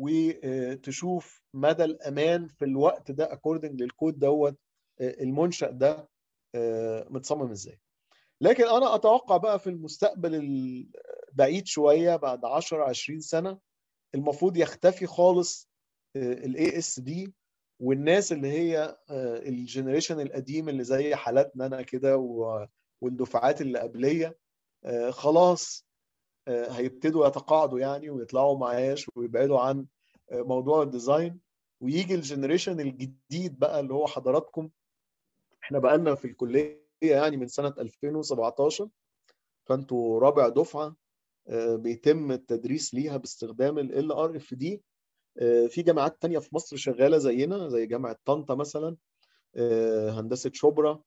وتشوف مدى الامان في الوقت ده اكوردنج للكود دوت المنشأ ده متصمم ازاي. لكن انا اتوقع بقى في المستقبل البعيد شويه بعد 10 20 سنه المفروض يختفي خالص الاي اس دي، والناس اللي هي الجنريشن القديم اللي زي حالاتنا انا كده والدفعات اللي قبليه خلاص هيبتدوا يتقاعدوا يعني ويطلعوا معاش ويبعدوا عن موضوع الديزاين، ويجي الجنريشن الجديد بقى اللي هو حضراتكم. احنا بقالنا في الكليه يعني من سنه 2017، فانتوا رابع دفعه بيتم التدريس ليها باستخدام ال ار اف دي. في جامعات تانية في مصر شغاله زينا زي جامعه طنطا مثلا، هندسه شبرا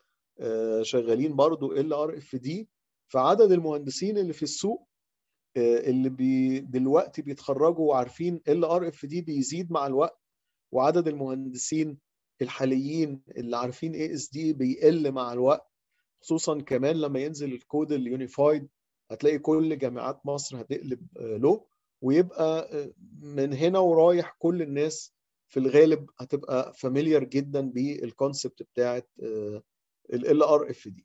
شغالين برضو ال ار اف دي. فعدد المهندسين اللي في السوق اللي دلوقتي بيتخرجوا وعارفين ال ار اف دي بيزيد مع الوقت، وعدد المهندسين الحاليين اللي عارفين اي اس دي بيقل مع الوقت، خصوصا كمان لما ينزل الكود اليونيفايد هتلاقي كل جامعات مصر هتقلب له، ويبقى من هنا ورايح كل الناس في الغالب هتبقى فاميليار جدا بالكونسبت بتاعت ال ار اف دي.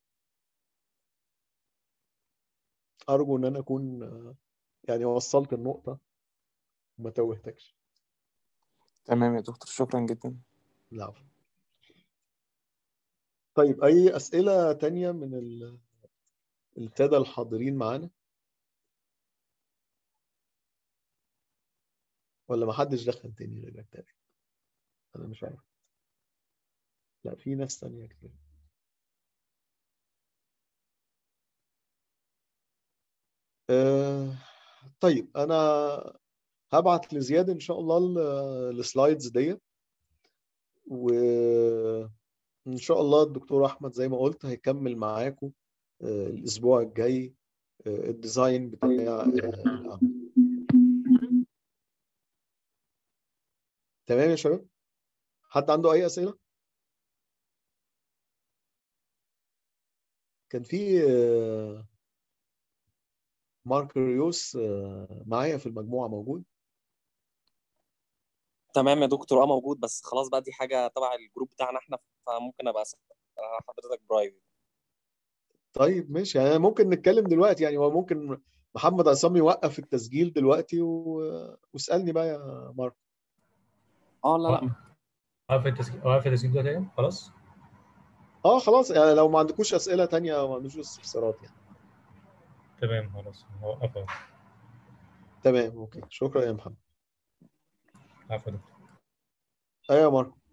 ارجو ان انا اكون يعني وصلت النقطة وما توهتكش. تمام يا دكتور، شكرا جدا. العفو. طيب اي اسئلة تانية من السادة الحاضرين معانا، ولا ما حدش دخل تاني غير تاني؟ انا مش عارف. لا في ناس تانية كتير. طيب انا هبعت لزياد ان شاء الله السلايدز دي، وان شاء الله الدكتور احمد زي ما قلت هيكمل معاكم الاسبوع الجاي الديزاين بتاع العمل. تمام يا شباب، حد عنده اي اسئله؟ كان في مارك ريوس معايا في المجموعه موجود؟ تمام يا دكتور، موجود، بس خلاص بقى دي حاجه تبع الجروب بتاعنا احنا، فممكن ابقى اسال حضرتك برايفت. طيب ماشي، يعني ممكن نتكلم دلوقتي، يعني هو ممكن محمد عصام يوقف التسجيل دلوقتي واسالني بقى يا مارك. لا وقف التسجيل ده تاني خلاص. خلاص، يعني لو ما عندكوش اسئله تانية او ما عندكوش استفسارات يعني. تمام خلاص هوقفه. تمام اوكي، شكرا يا محمد. عفوا. ايوه يا مارك.